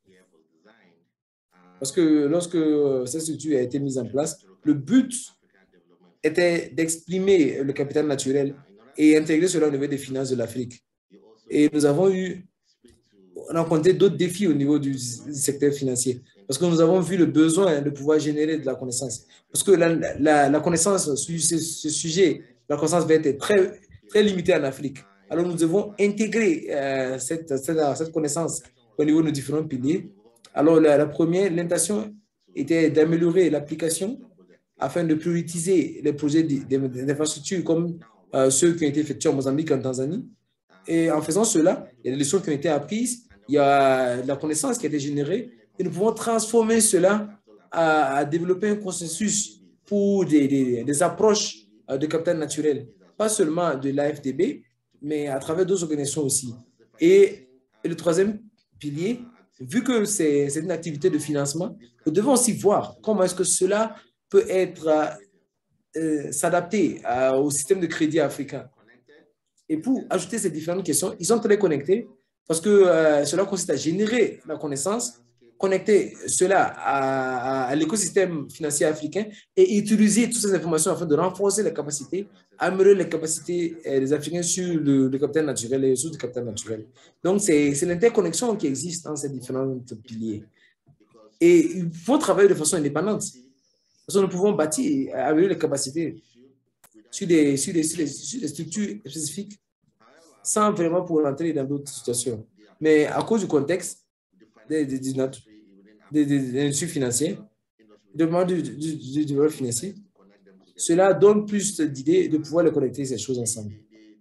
lorsque cette structure a été mise en place, le but était d'exprimer le capital naturel et intégrer cela au niveau des finances de l'Afrique. Et nous avons rencontré d'autres défis au niveau du secteur financier parce que nous avons vu le besoin de pouvoir générer de la connaissance. Parce que la connaissance sur ce sujet, la connaissance va être très, très limitée en Afrique. Alors, nous devons intégrer cette connaissance au niveau de nos différents piliers. Alors, la première, l'intention était d'améliorer l'application afin de prioriser les projets d'infrastructure comme ceux qui ont été effectués en Mozambique et en Tanzanie. Et en faisant cela, il y a des leçons qui ont été apprises, il y a de la connaissance qui a été générée, et nous pouvons transformer cela à développer un consensus pour des approches de capital naturel, pas seulement de l'AFDB, mais à travers d'autres organisations aussi. Et le troisième pilier, vu que c'est une activité de financement, nous devons aussi voir comment est-ce que cela peut être s'adapter au système de crédit africain. Et pour ajouter ces différentes questions, ils sont très connectés parce que cela consiste à générer la connaissance, connecter cela à l'écosystème financier africain et utiliser toutes ces informations afin de renforcer les capacités, améliorer les capacités des Africains sur le capital naturel et les ressources du capital naturel. Donc, c'est l'interconnexion qui existe dans ces différents piliers. Et il faut travailler de façon indépendante. Parce que nous pouvons bâtir, améliorer les capacités sur des structures spécifiques sans vraiment pour entrer dans d'autres situations. Mais à cause du contexte des industries financières, du développement financier, cela donne plus d'idées de pouvoir les connecter ces choses ensemble.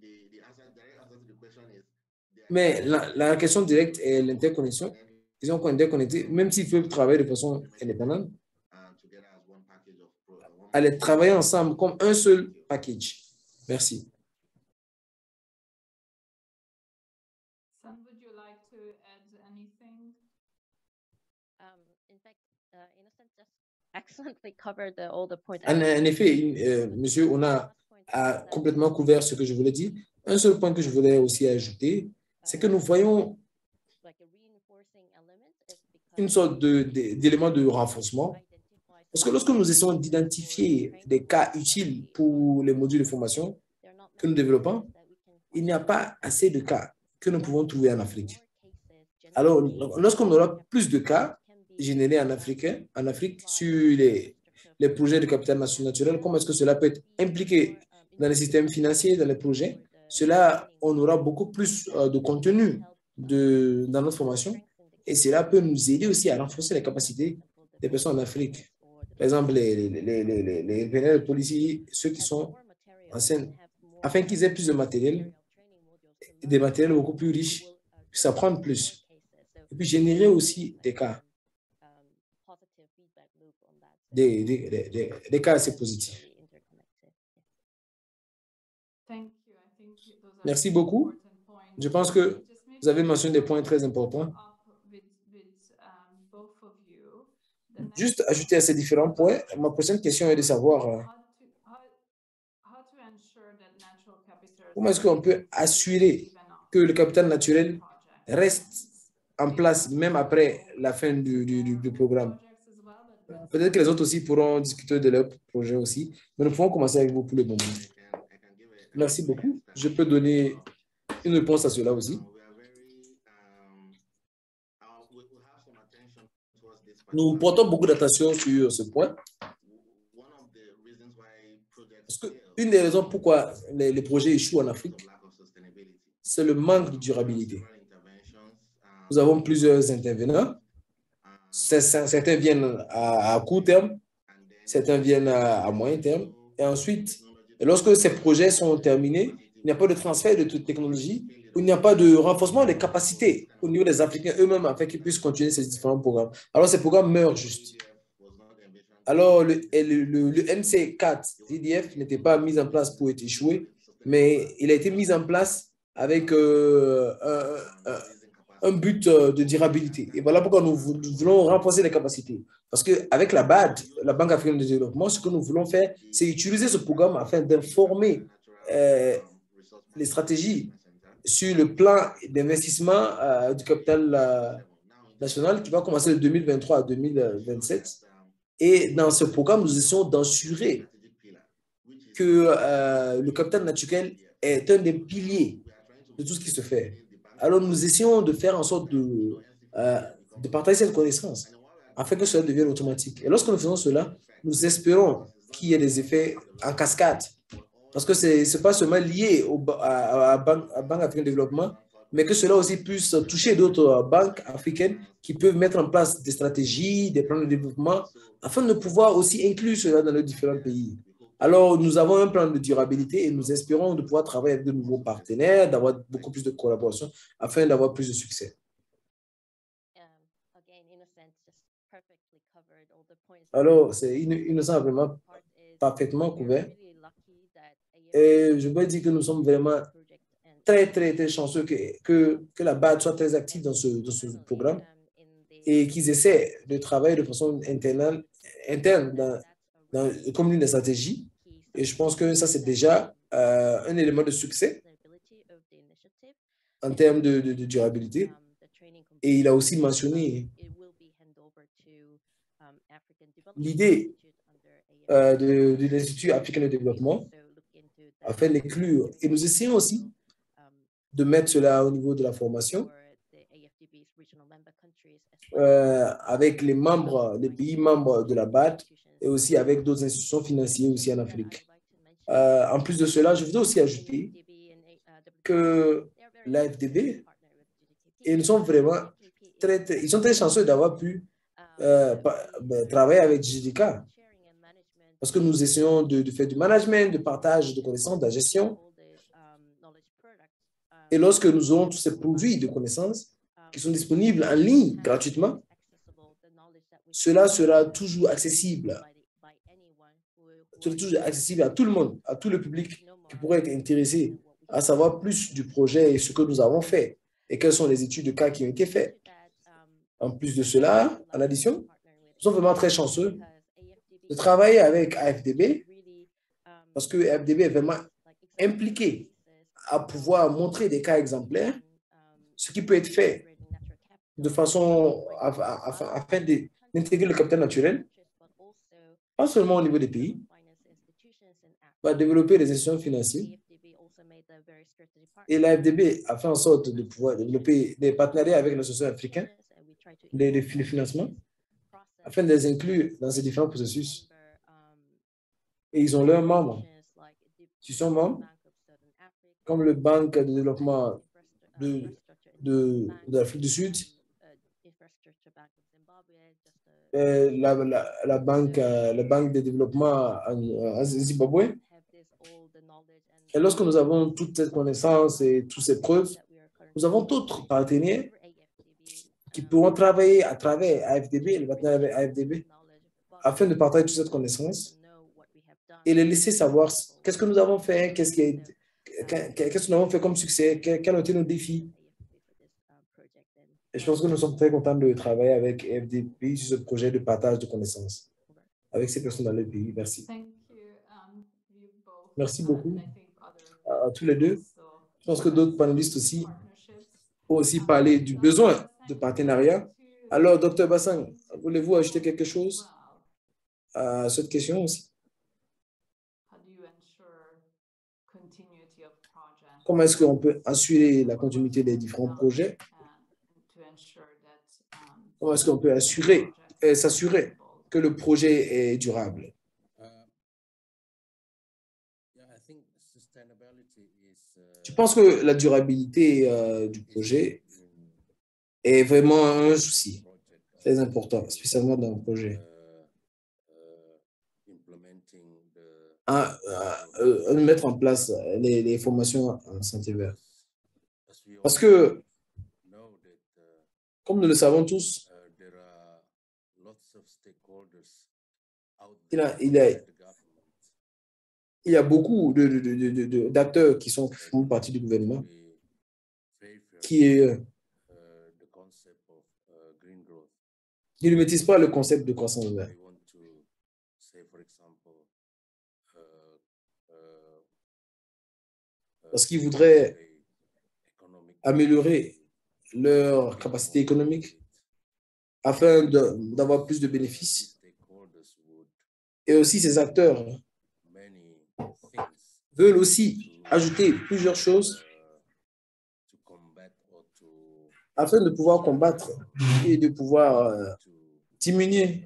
Mais la question directe est l'interconnexion. Ils sont interconnectés, même s'ils peuvent travailler de façon indépendante, aller travailler ensemble comme un seul package. Merci. Sam, would you like to add anything? In fact, Innocent just excellently covered all the points. En effet, Monsieur Ona a complètement couvert ce que je voulais dire. Un seul point que je voulais aussi ajouter, c'est que nous voyons une sorte d'élément de renforcement. Parce que lorsque nous essayons d'identifier des cas utiles pour les modules de formation que nous développons, il n'y a pas assez de cas que nous pouvons trouver en Afrique. Alors, lorsqu'on aura plus de cas générés en Afrique sur les projets de capital naturel, comment est-ce que cela peut être impliqué dans les systèmes financiers, dans les projets? Cela, on aura beaucoup plus de contenu dans notre formation et cela peut nous aider aussi à renforcer les capacités des personnes en Afrique. Par exemple, les pénales policiers, ceux qui sont en scène, afin qu'ils aient plus de matériel, des matériels beaucoup plus riches, puissent apprendre plus. Et puis générer aussi des cas, des cas assez positifs. Merci beaucoup. Je pense que vous avez mentionné des points très importants. Juste ajouter à ces différents points, ma prochaine question est de savoir comment est-ce qu'on peut assurer que le capital naturel reste en place même après la fin du programme. Peut-être que les autres aussi pourront discuter de leur projet aussi, mais nous pouvons commencer avec vous pour le moment. Merci beaucoup. Je peux donner une réponse à cela aussi. Nous portons beaucoup d'attention sur ce point. Parce qu'une des raisons pourquoi les projets échouent en Afrique, c'est le manque de durabilité. Nous avons plusieurs intervenants. Certains viennent à court terme, certains viennent à moyen terme. Et ensuite, lorsque ces projets sont terminés, il n'y a pas de transfert de toute technologie, il n'y a pas de renforcement des capacités au niveau des Africains eux-mêmes afin qu'ils puissent continuer ces différents programmes. Alors, ces programmes meurent juste. Alors, le MC4 IDF n'était pas mis en place pour être échoué, mais il a été mis en place avec un but de durabilité. Et voilà pourquoi nous voulons renforcer les capacités. Parce qu'avec la BAD, la Banque africaine de développement, ce que nous voulons faire, c'est utiliser ce programme afin d'informer les stratégies sur le plan d'investissement du capital national qui va commencer de 2023 à 2027. Et dans ce programme, nous essayons d'assurer que le capital naturel est un des piliers de tout ce qui se fait. Alors, nous essayons de faire en sorte de partager cette connaissance afin que cela devienne automatique. Et lorsque nous faisons cela, nous espérons qu'il y ait des effets en cascade. Parce que ce n'est pas seulement lié à la Banque africaine de développement, mais que cela aussi puisse toucher d'autres banques africaines qui peuvent mettre en place des stratégies, des plans de développement, afin de pouvoir aussi inclure cela dans nos différents pays. Alors, nous avons un plan de durabilité et nous espérons de pouvoir travailler avec de nouveaux partenaires, d'avoir beaucoup plus de collaboration afin d'avoir plus de succès. Alors, c'est innocent vraiment parfaitement couvert. Et je peux dire que nous sommes vraiment très chanceux que la BAD soit très active dans ce programme et qu'ils essaient de travailler de façon interne comme une stratégie. Et je pense que ça, c'est déjà un élément de succès en termes de durabilité. Et il a aussi mentionné l'idée de l'Institut africain de développement afin d'inclure. Et nous essayons aussi de mettre cela au niveau de la formation avec les pays membres de la BAD et aussi avec d'autres institutions financières aussi en Afrique. En plus de cela, je voudrais aussi ajouter que l'AFDB, ils sont vraiment ils sont très chanceux d'avoir pu travailler avec JDK parce que nous essayons de faire du management, de partage de connaissances, de la gestion. Et lorsque nous aurons tous ces produits de connaissances qui sont disponibles en ligne gratuitement, cela sera toujours accessible à tout le monde, à tout le public qui pourrait être intéressé à savoir plus du projet et ce que nous avons fait et quelles sont les études de cas qui ont été faites. En plus de cela, en addition, nous sommes vraiment très chanceux de travailler avec AFDB parce que AFDB est vraiment impliqué à pouvoir montrer des cas exemplaires, ce qui peut être fait de façon afin d'intégrer le capital naturel, pas seulement au niveau des pays, mais développer les institutions financières. Et l'AFDB a fait en sorte de pouvoir développer des partenariats avec l'association africaine, des financements, afin de les inclure dans ces différents processus. Et ils ont leurs membres. Ils sont membres, comme le Banque de développement de l'Afrique du Sud, la banque de développement en Zimbabwe. Et lorsque nous avons toute cette connaissance et toutes ces preuves, nous avons d'autres partenaires qui pourront travailler à travers AFDB, le partenariat avec AFDB, afin de partager toute cette connaissance et les laisser savoir qu'est-ce que nous avons fait, qu'est-ce que nous avons fait comme succès, quels ont été nos défis. Et je pense que nous sommes très contents de travailler avec FDP sur ce projet de partage de connaissances avec ces personnes dans le pays. Merci. Merci beaucoup à tous les deux. Je pense que d'autres panélistes aussi ont aussi parlé du besoin de partenariat. Alors, Dr. Bassang, voulez-vous ajouter quelque chose à cette question aussi? Comment est-ce qu'on peut assurer la continuité des différents projets? Comment est-ce qu'on peut assurer et s'assurer que le projet est durable? Je pense que la durabilité du projet est vraiment un souci très important, spécialement dans le projet. Mettre en place les formations en santé verte. Parce que, comme nous le savons tous, il y a beaucoup d'acteurs qui font partie du gouvernement qui ne maîtrisent pas le concept de croissance verte. Parce qu'ils voudraient améliorer leur capacité économique afin d'avoir plus de bénéfices. Et aussi, ces acteurs veulent aussi ajouter plusieurs choses afin de pouvoir combattre et de pouvoir diminuer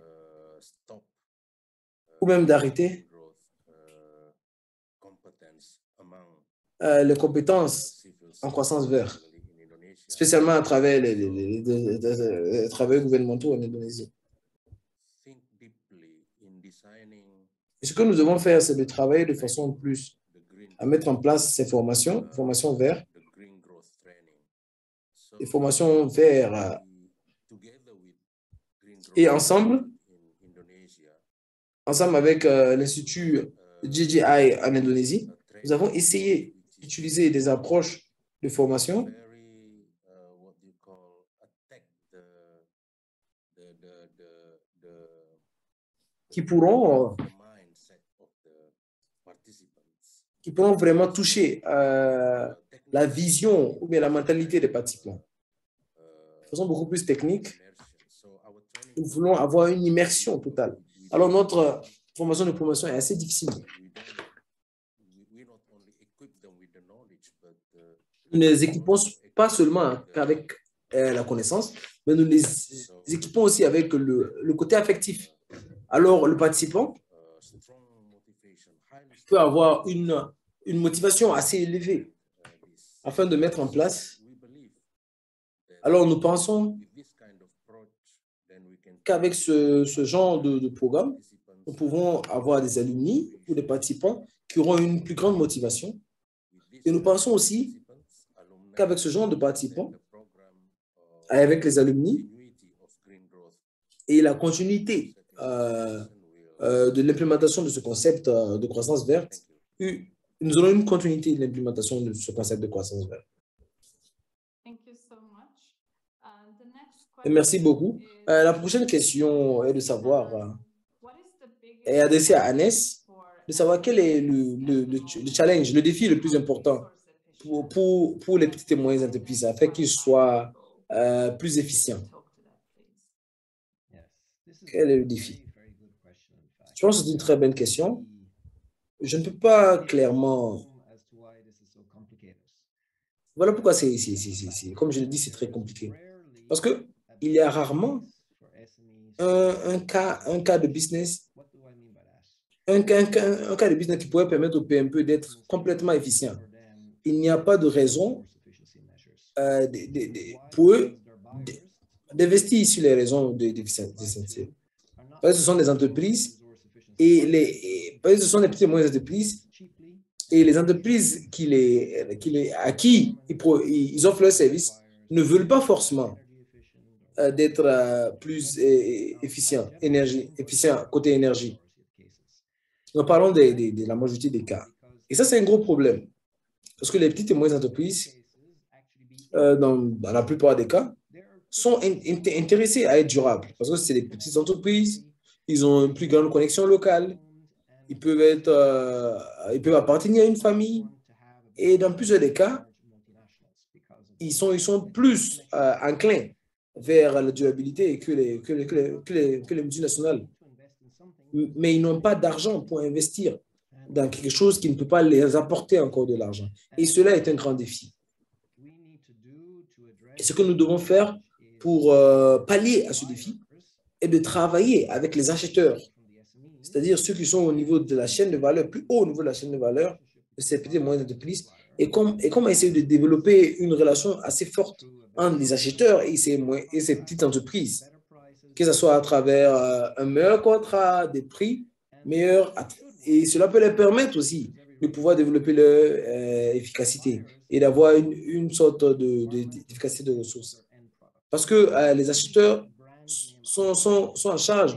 ou même d'arrêter les compétences en croissance verte, spécialement à travers les travailleurs gouvernementaux en Indonésie. Et ce que nous devons faire, c'est de travailler de façon plus à mettre en place ces formations vertes, des formations vertes, et ensemble avec l'Institut JGI en Indonésie, nous avons essayé d'utiliser des approches de formation qui pourront vraiment toucher la vision ou bien la mentalité des participants. De façon beaucoup plus technique, nous voulons avoir une immersion totale. Alors, notre formation de promotion est assez difficile. Nous ne les équipons pas seulement avec la connaissance, mais nous les équipons aussi avec le côté affectif. Alors, le participant peut avoir une motivation assez élevée afin de mettre en place. Alors, nous pensons qu'avec ce genre de programme, nous pouvons avoir des alumni ou des participants qui auront une plus grande motivation. Et nous pensons aussi qu'avec ce genre de participants, avec les alumni et la continuité de l'implémentation de ce concept de croissance verte, nous aurons une continuité de l'implémentation de ce concept de croissance verte. Et merci beaucoup. La prochaine question est de savoir, est adressée à Agnès, de savoir quel est le challenge, le défi le plus important pour les petites et moyennes entreprises afin qu'ils soient plus efficients. Quel est le défi? Je pense que c'est une très bonne question. Je ne peux pas clairement... Voilà pourquoi comme je le dis, c'est très compliqué. Parce qu'il y a rarement un cas de business, un cas de business qui pourrait permettre au PME d'être complètement efficient. Il n'y a pas de raison pour eux d'investir sur les raisons d'efficience. Parce que ce sont des entreprises parce que ce sont des petites et moyennes entreprises et les entreprises à qui ils offrent leurs services ne veulent pas forcément d'être plus efficient côté énergie. Nous parlons de la majorité des cas. Et ça, c'est un gros problème. Parce que les petites et moyennes entreprises, dans la plupart des cas, sont intéressés à être durables parce que c'est des petites entreprises, ils ont une plus grande connexion locale, ils peuvent appartenir à une famille et dans plusieurs des cas, ils sont plus enclins vers la durabilité que les multinationales. Mais ils n'ont pas d'argent pour investir dans quelque chose qui ne peut pas les apporter encore de l'argent. Et cela est un grand défi. Et ce que nous devons faire pour pallier à ce défi est de travailler avec les acheteurs, c'est-à-dire ceux qui sont au niveau de la chaîne de valeur, plus haut au niveau de la chaîne de valeur de ces petites et moyennes entreprises, et comment essayer de développer une relation assez forte entre les acheteurs et ces petites entreprises, que ce soit à travers un meilleur contrat, des prix meilleurs, et cela peut leur permettre aussi de pouvoir développer leur efficacité et d'avoir une sorte d'efficacité de ressources. Parce que les acheteurs sont en charge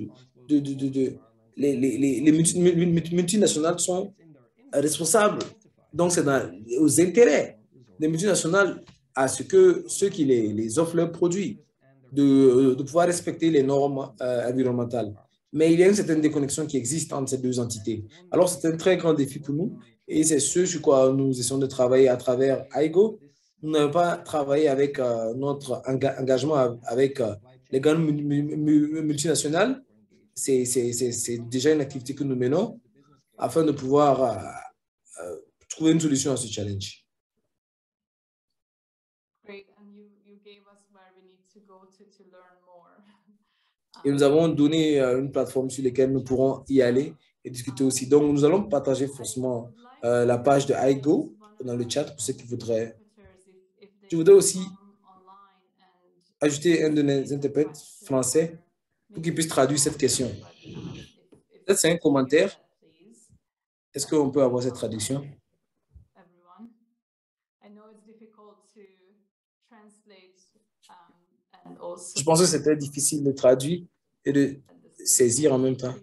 les multinationales sont responsables. Donc, c'est aux intérêts des multinationales à ce que ceux qui les offrent leurs produits de pouvoir respecter les normes environnementales. Mais il y a une certaine déconnexion qui existe entre ces deux entités. Alors, c'est un très grand défi pour nous et c'est ce sur quoi nous essayons de travailler à travers IGO. Nous n'avons pas travaillé avec notre engagement avec les grandes multinationales. C'est déjà une activité que nous menons afin de pouvoir trouver une solution à ce challenge. Et nous avons donné une plateforme sur laquelle nous pourrons y aller et discuter aussi. Donc, nous allons partager forcément la page de IGO dans le chat pour ceux qui voudraient. Je voudrais aussi ajouter un de nos interprètes français pour qu'il puisse traduire cette question. Peut-être c'est un commentaire. Est-ce qu'on peut avoir cette traduction? Je pense que c'était difficile de traduire et de saisir en même temps.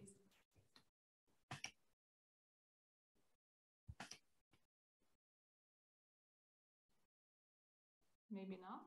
Maybe not.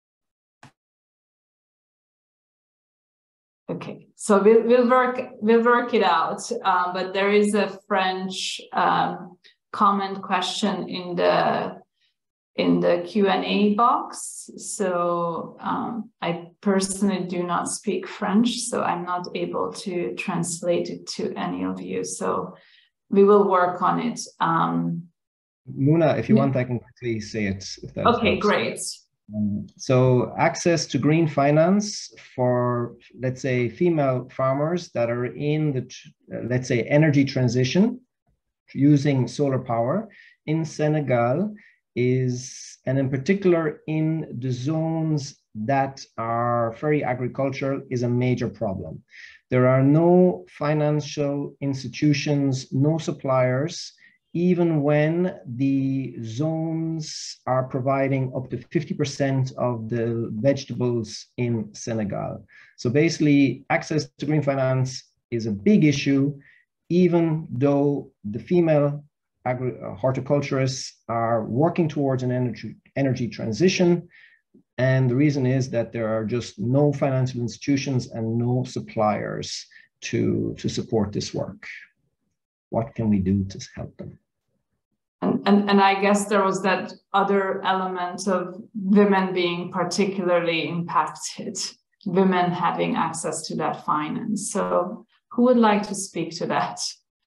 Okay, so we'll work it out. But there is a French comment question in the Q&A box. So I personally do not speak French, so I'm not able to translate it to any of you. So we will work on it. Muna, if you want, I can quickly say it. If that okay, helps. Great. So access to green finance for, let's say, female farmers that are in the, let's say, energy transition using solar power in Senegal is, and in particular in the zones that are very agricultural, is a major problem. There are no financial institutions, no suppliers, even when the zones are providing up to 50% of the vegetables in Senegal. So basically, access to green finance is a big issue, even though the female horticulturists are working towards an energy transition. And the reason is that there are just no financial institutions and no suppliers to support this work. What can we do to help them? And I guess there was that other element of women being particularly impacted, women having access to that finance. So who would like to speak to that?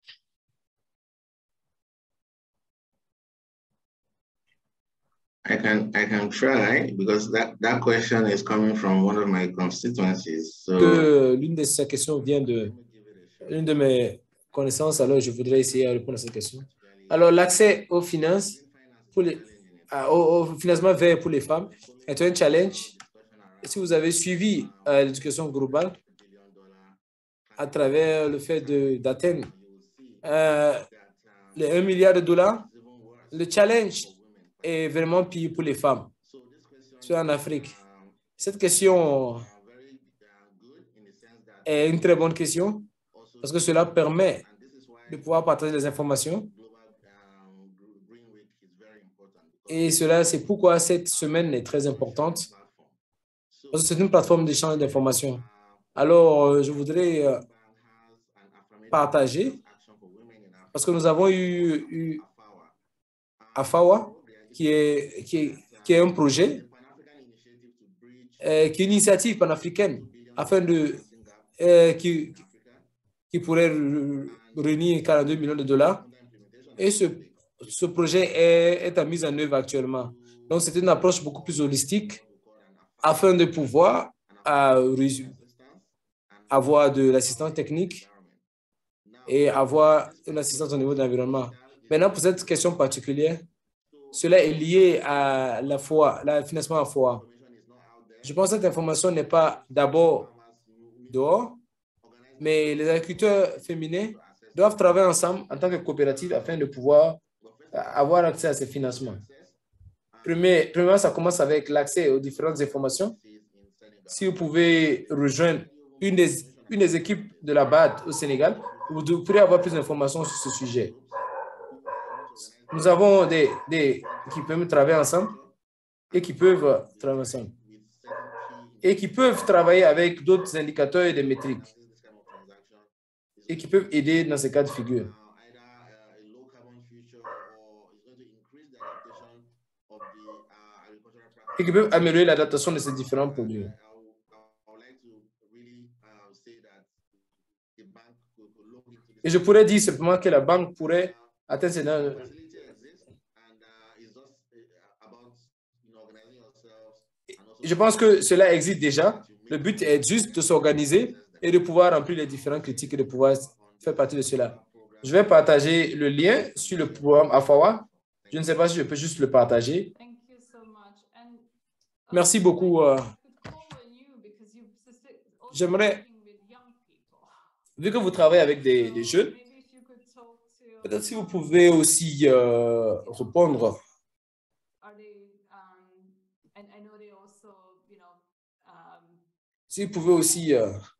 I can try because that question is coming from one of my constituencies. So l'une de ces questions vient de l'une de mes connaissances, alors je voudrais essayer de répondre à cette question. Alors, l'accès aux finances, au financement vert pour les femmes est un challenge. Et si vous avez suivi l'éducation globale à travers le fait d'atteindre les 1 milliard de dollars, le challenge est vraiment pire pour les femmes, surtout en Afrique. Cette question est une très bonne question parce que cela permet de pouvoir partager les informations. Et cela, c'est pourquoi cette semaine est très importante. Parce que c'est une plateforme d'échange d'informations. Alors, je voudrais partager, parce que nous avons eu AFAWA, qui est un projet, qui est une initiative panafricaine, afin de, qui pourrait réunir 42 millions de dollars. Et ce projet est en mise en œuvre actuellement. Donc, c'est une approche beaucoup plus holistique afin de pouvoir avoir de l'assistance technique et avoir une assistance au niveau de l'environnement. Maintenant, pour cette question particulière, cela est lié à la FOA, le financement à FOA. Je pense que cette information n'est pas d'abord dehors, mais les agriculteurs féminins doivent travailler ensemble en tant que coopérative afin de pouvoir avoir accès à ces financements. Premièrement, ça commence avec l'accès aux différentes informations. Si vous pouvez rejoindre une des équipes de la BAD au Sénégal, vous pourrez avoir plus d'informations sur ce sujet. Nous avons des qui peuvent travailler ensemble et qui peuvent travailler ensemble et qui peuvent travailler avec d'autres indicateurs et des métriques et qui peuvent aider dans ces cas de figure. Et qui peuvent améliorer l'adaptation de ces différents produits. Et je pourrais dire simplement que la banque pourrait atteindre ces... Je pense que cela existe déjà. Le but est juste de s'organiser et de pouvoir remplir les différentes critiques et de pouvoir faire partie de cela. Je vais partager le lien sur le programme AFAWA. Je ne sais pas si je peux juste le partager. Merci beaucoup. J'aimerais, vu que vous travaillez avec des jeunes, peut-être si vous pouvez aussi répondre. Si vous pouvez aussi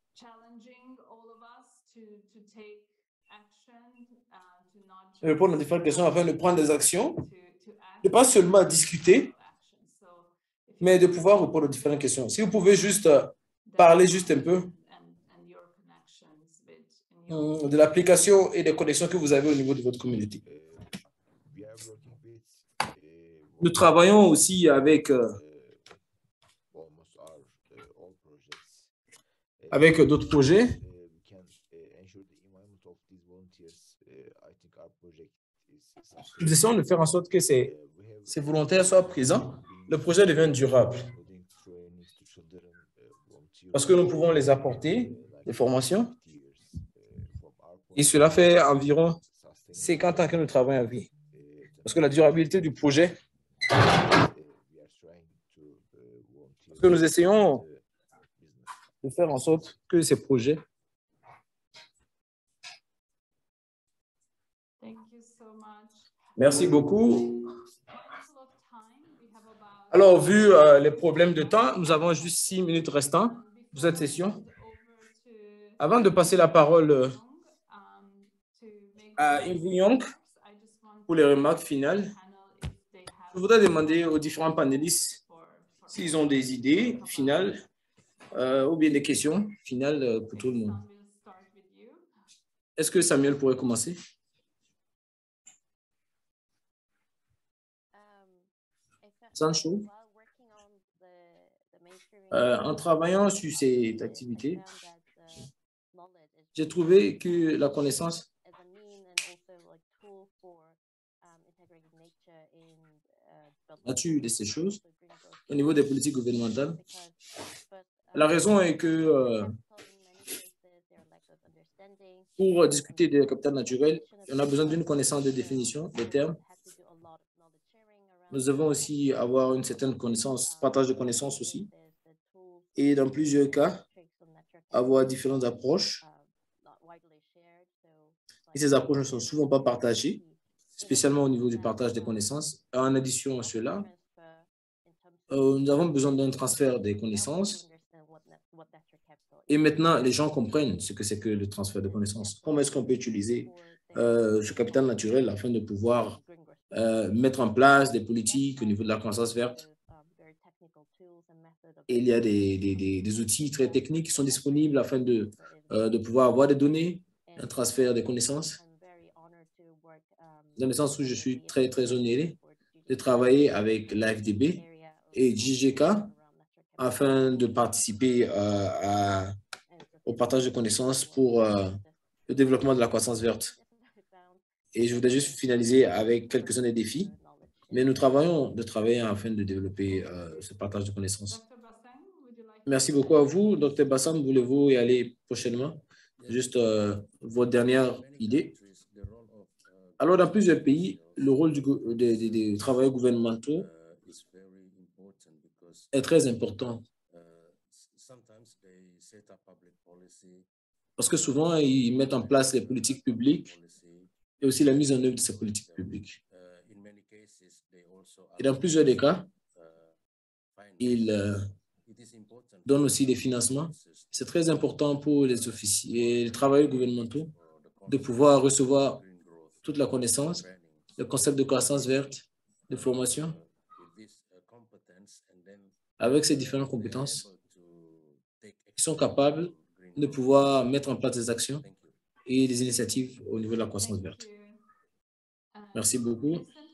répondre à différentes questions afin de prendre des actions, de pas seulement discuter, mais de pouvoir répondre aux différentes questions. Si vous pouvez juste parler juste un peu de l'application et des connexions que vous avez au niveau de votre communauté. Nous travaillons aussi avec d'autres projets. Nous essayons de faire en sorte que ces volontaires soient présents. Le projet devient durable. Parce que nous pouvons les apporter des formations. Et cela fait environ 50 ans que nous travaillons avec. Parce que la durabilité du projet, parce que nous essayons de faire en sorte que ces projets Merci beaucoup. Alors, vu les problèmes de temps, nous avons juste 6 minutes restantes pour cette session. Avant de passer la parole à Yves Young pour les remarques finales, je voudrais demander aux différents panélistes s'ils ont des idées finales ou bien des questions finales pour tout le monde. Est-ce que Samuel pourrait commencer? Sancho, en travaillant sur cette activité, j'ai trouvé que la connaissance nature de ces choses au niveau des politiques gouvernementales. La raison est que pour discuter des capital naturel, on a besoin d'une connaissance de définition des termes. Nous devons aussi avoir une certaine connaissance, partage de connaissances aussi. Et dans plusieurs cas, avoir différentes approches. Et ces approches ne sont souvent pas partagées, spécialement au niveau du partage des connaissances. En addition à cela, nous avons besoin d'un transfert des connaissances. Et maintenant, les gens comprennent ce que c'est que le transfert de connaissances. Comment est-ce qu'on peut utiliser ce capital naturel afin de pouvoir mettre en place des politiques au niveau de la croissance verte Et il y a des outils très techniques qui sont disponibles afin de pouvoir avoir des données, un transfert de connaissances. Dans le sens où je suis très, très honoré de travailler avec l'AFDB et JGK afin de participer au partage de connaissances pour le développement de la croissance verte. Et je voudrais juste finaliser avec quelques-uns des défis, mais nous travaillons afin de développer ce partage de connaissances. Dr. Basseng, would you like Merci beaucoup à vous. Dr. Bassam, voulez-vous y aller prochainement? Juste votre dernière idée. Alors, dans plusieurs pays, le rôle des travailleurs gouvernementaux est très important. Parce que souvent, ils mettent en place les politiques publiques et aussi la mise en œuvre de ces politiques publiques. Et dans plusieurs des cas, ils donnent aussi des financements. C'est très important pour les officiers et les travailleurs gouvernementaux de pouvoir recevoir toute la connaissance, le concept de croissance verte, de formation. Avec ces différentes compétences, ils sont capables de pouvoir mettre en place des actions et des initiatives au niveau de la croissance verte. Merci beaucoup.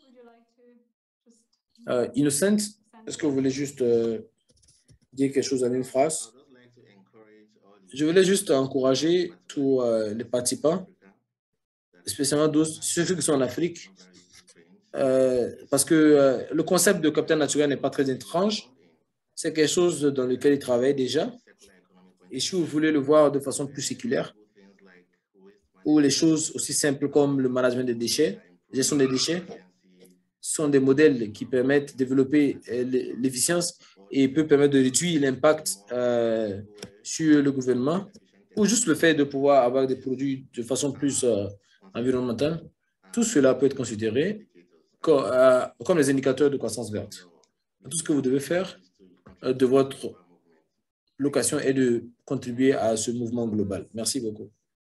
Innocent, est-ce que vous voulez juste dire quelque chose en une phrase? Je voulais juste encourager tous les participants, spécialement ceux qui sont en Afrique, parce que le concept de capital naturel n'est pas très étrange. C'est quelque chose dans lequel ils travaillent déjà. Et si vous voulez le voir de façon plus séculaire, ou les choses aussi simples comme le management des déchets, la gestion des déchets, sont des modèles qui permettent de développer l'efficience et peuvent permettre de réduire l'impact sur le gouvernement, ou juste le fait de pouvoir avoir des produits de façon plus environnementale. Tout cela peut être considéré comme les indicateurs de croissance verte. Tout ce que vous devez faire de votre location est de contribuer à ce mouvement global. Merci beaucoup.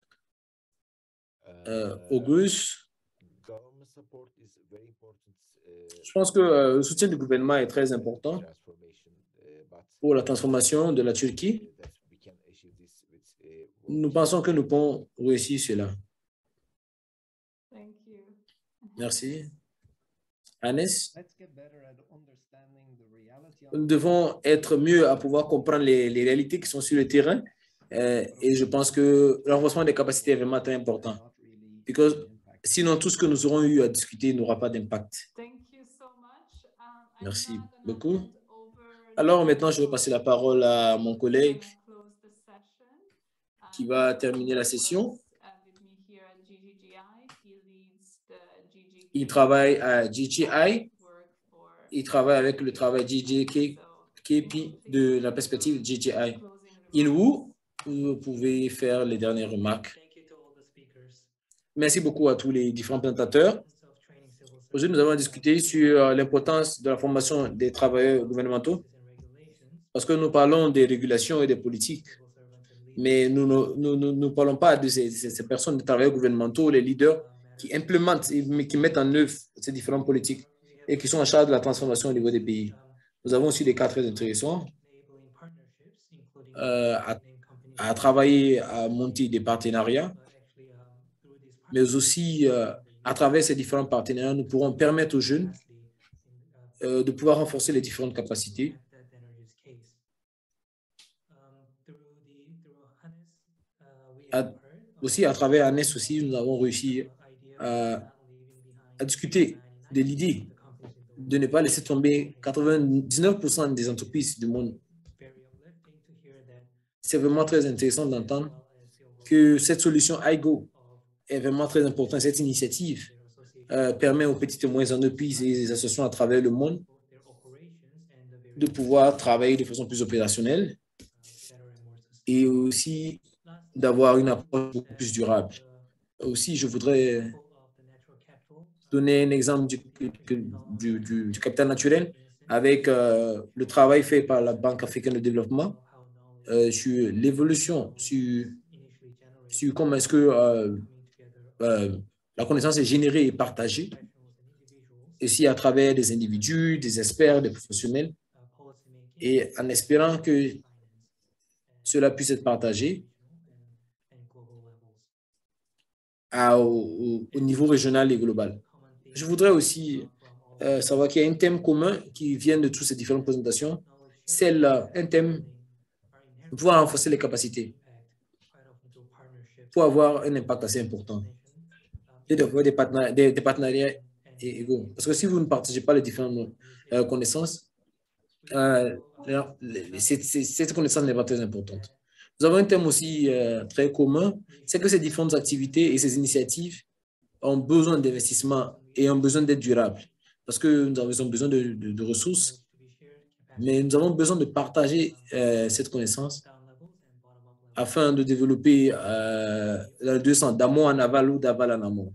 Auguste, je pense que le soutien du gouvernement est très important pour la transformation de la Turquie. Nous pensons que nous pouvons réussir cela. Merci. Agnès? Nous devons être mieux à pouvoir comprendre les réalités qui sont sur le terrain et je pense que le renforcement des capacités est vraiment très important. Parce que sinon, tout ce que nous aurons eu à discuter n'aura pas d'impact. Merci beaucoup. Alors maintenant, je vais passer la parole à mon collègue qui va terminer la session. Il travaille à GGI. Il travaille avec le travail GJKP de la perspective GGI. Inwu, vous pouvez faire les dernières remarques. Merci beaucoup à tous les différents présentateurs. Aujourd'hui, nous avons discuté sur l'importance de la formation des travailleurs gouvernementaux parce que nous parlons des régulations et des politiques, mais nous ne parlons pas de ces personnes, des travailleurs gouvernementaux, les leaders qui implémentent et qui mettent en œuvre ces différentes politiques et qui sont en charge de la transformation au niveau des pays. Nous avons aussi des cas très intéressants à travailler, à monter des partenariats, mais aussi à travers ces différents partenariats, nous pourrons permettre aux jeunes de pouvoir renforcer les différentes capacités. Aussi, à travers ANES aussi, nous avons réussi à discuter de l'idée de ne pas laisser tomber 99% des entreprises du monde. C'est vraiment très intéressant d'entendre que cette solution iGo est vraiment très importante. Cette initiative permet aux petites et moyennes entreprises et les associations à travers le monde de pouvoir travailler de façon plus opérationnelle et aussi d'avoir une approche beaucoup plus durable. Aussi, je voudrais donner un exemple du capital naturel avec le travail fait par la Banque africaine de développement sur l'évolution, sur comment est-ce que la connaissance est générée et partagée, aussi à travers des individus, des experts, des professionnels, et en espérant que cela puisse être partagé au niveau régional et global. Je voudrais aussi savoir qu'il y a un thème commun qui vient de toutes ces différentes présentations. C'est un thème pour pouvoir renforcer les capacités, pour avoir un impact assez important. Et d'avoir des partenariats égaux. Parce que si vous ne partagez pas les différentes connaissances, cette connaissance n'est pas très importante. Nous avons un thème aussi très commun, c'est que ces différentes activités et ces initiatives ont besoin d'investissement et ont besoin d'être durables. Parce que nous avons besoin de ressources, mais nous avons besoin de partager cette connaissance afin de développer dans deux sens, d'amont en aval ou d'aval en amont.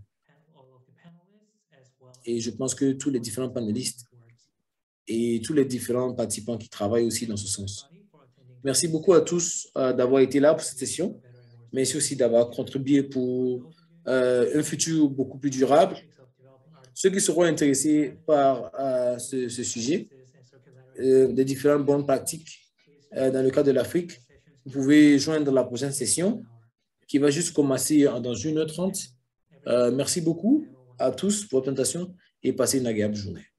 Et je pense que tous les différents panélistes et tous les différents participants qui travaillent aussi dans ce sens. Merci beaucoup à tous d'avoir été là pour cette session. Merci aussi d'avoir contribué pour un futur beaucoup plus durable. Ceux qui seront intéressés par ce sujet, des différentes bonnes pratiques dans le cas de l'Afrique, vous pouvez joindre la prochaine session qui va juste commencer dans 1h30. Merci beaucoup à tous pour votre présentation et passez une agréable journée.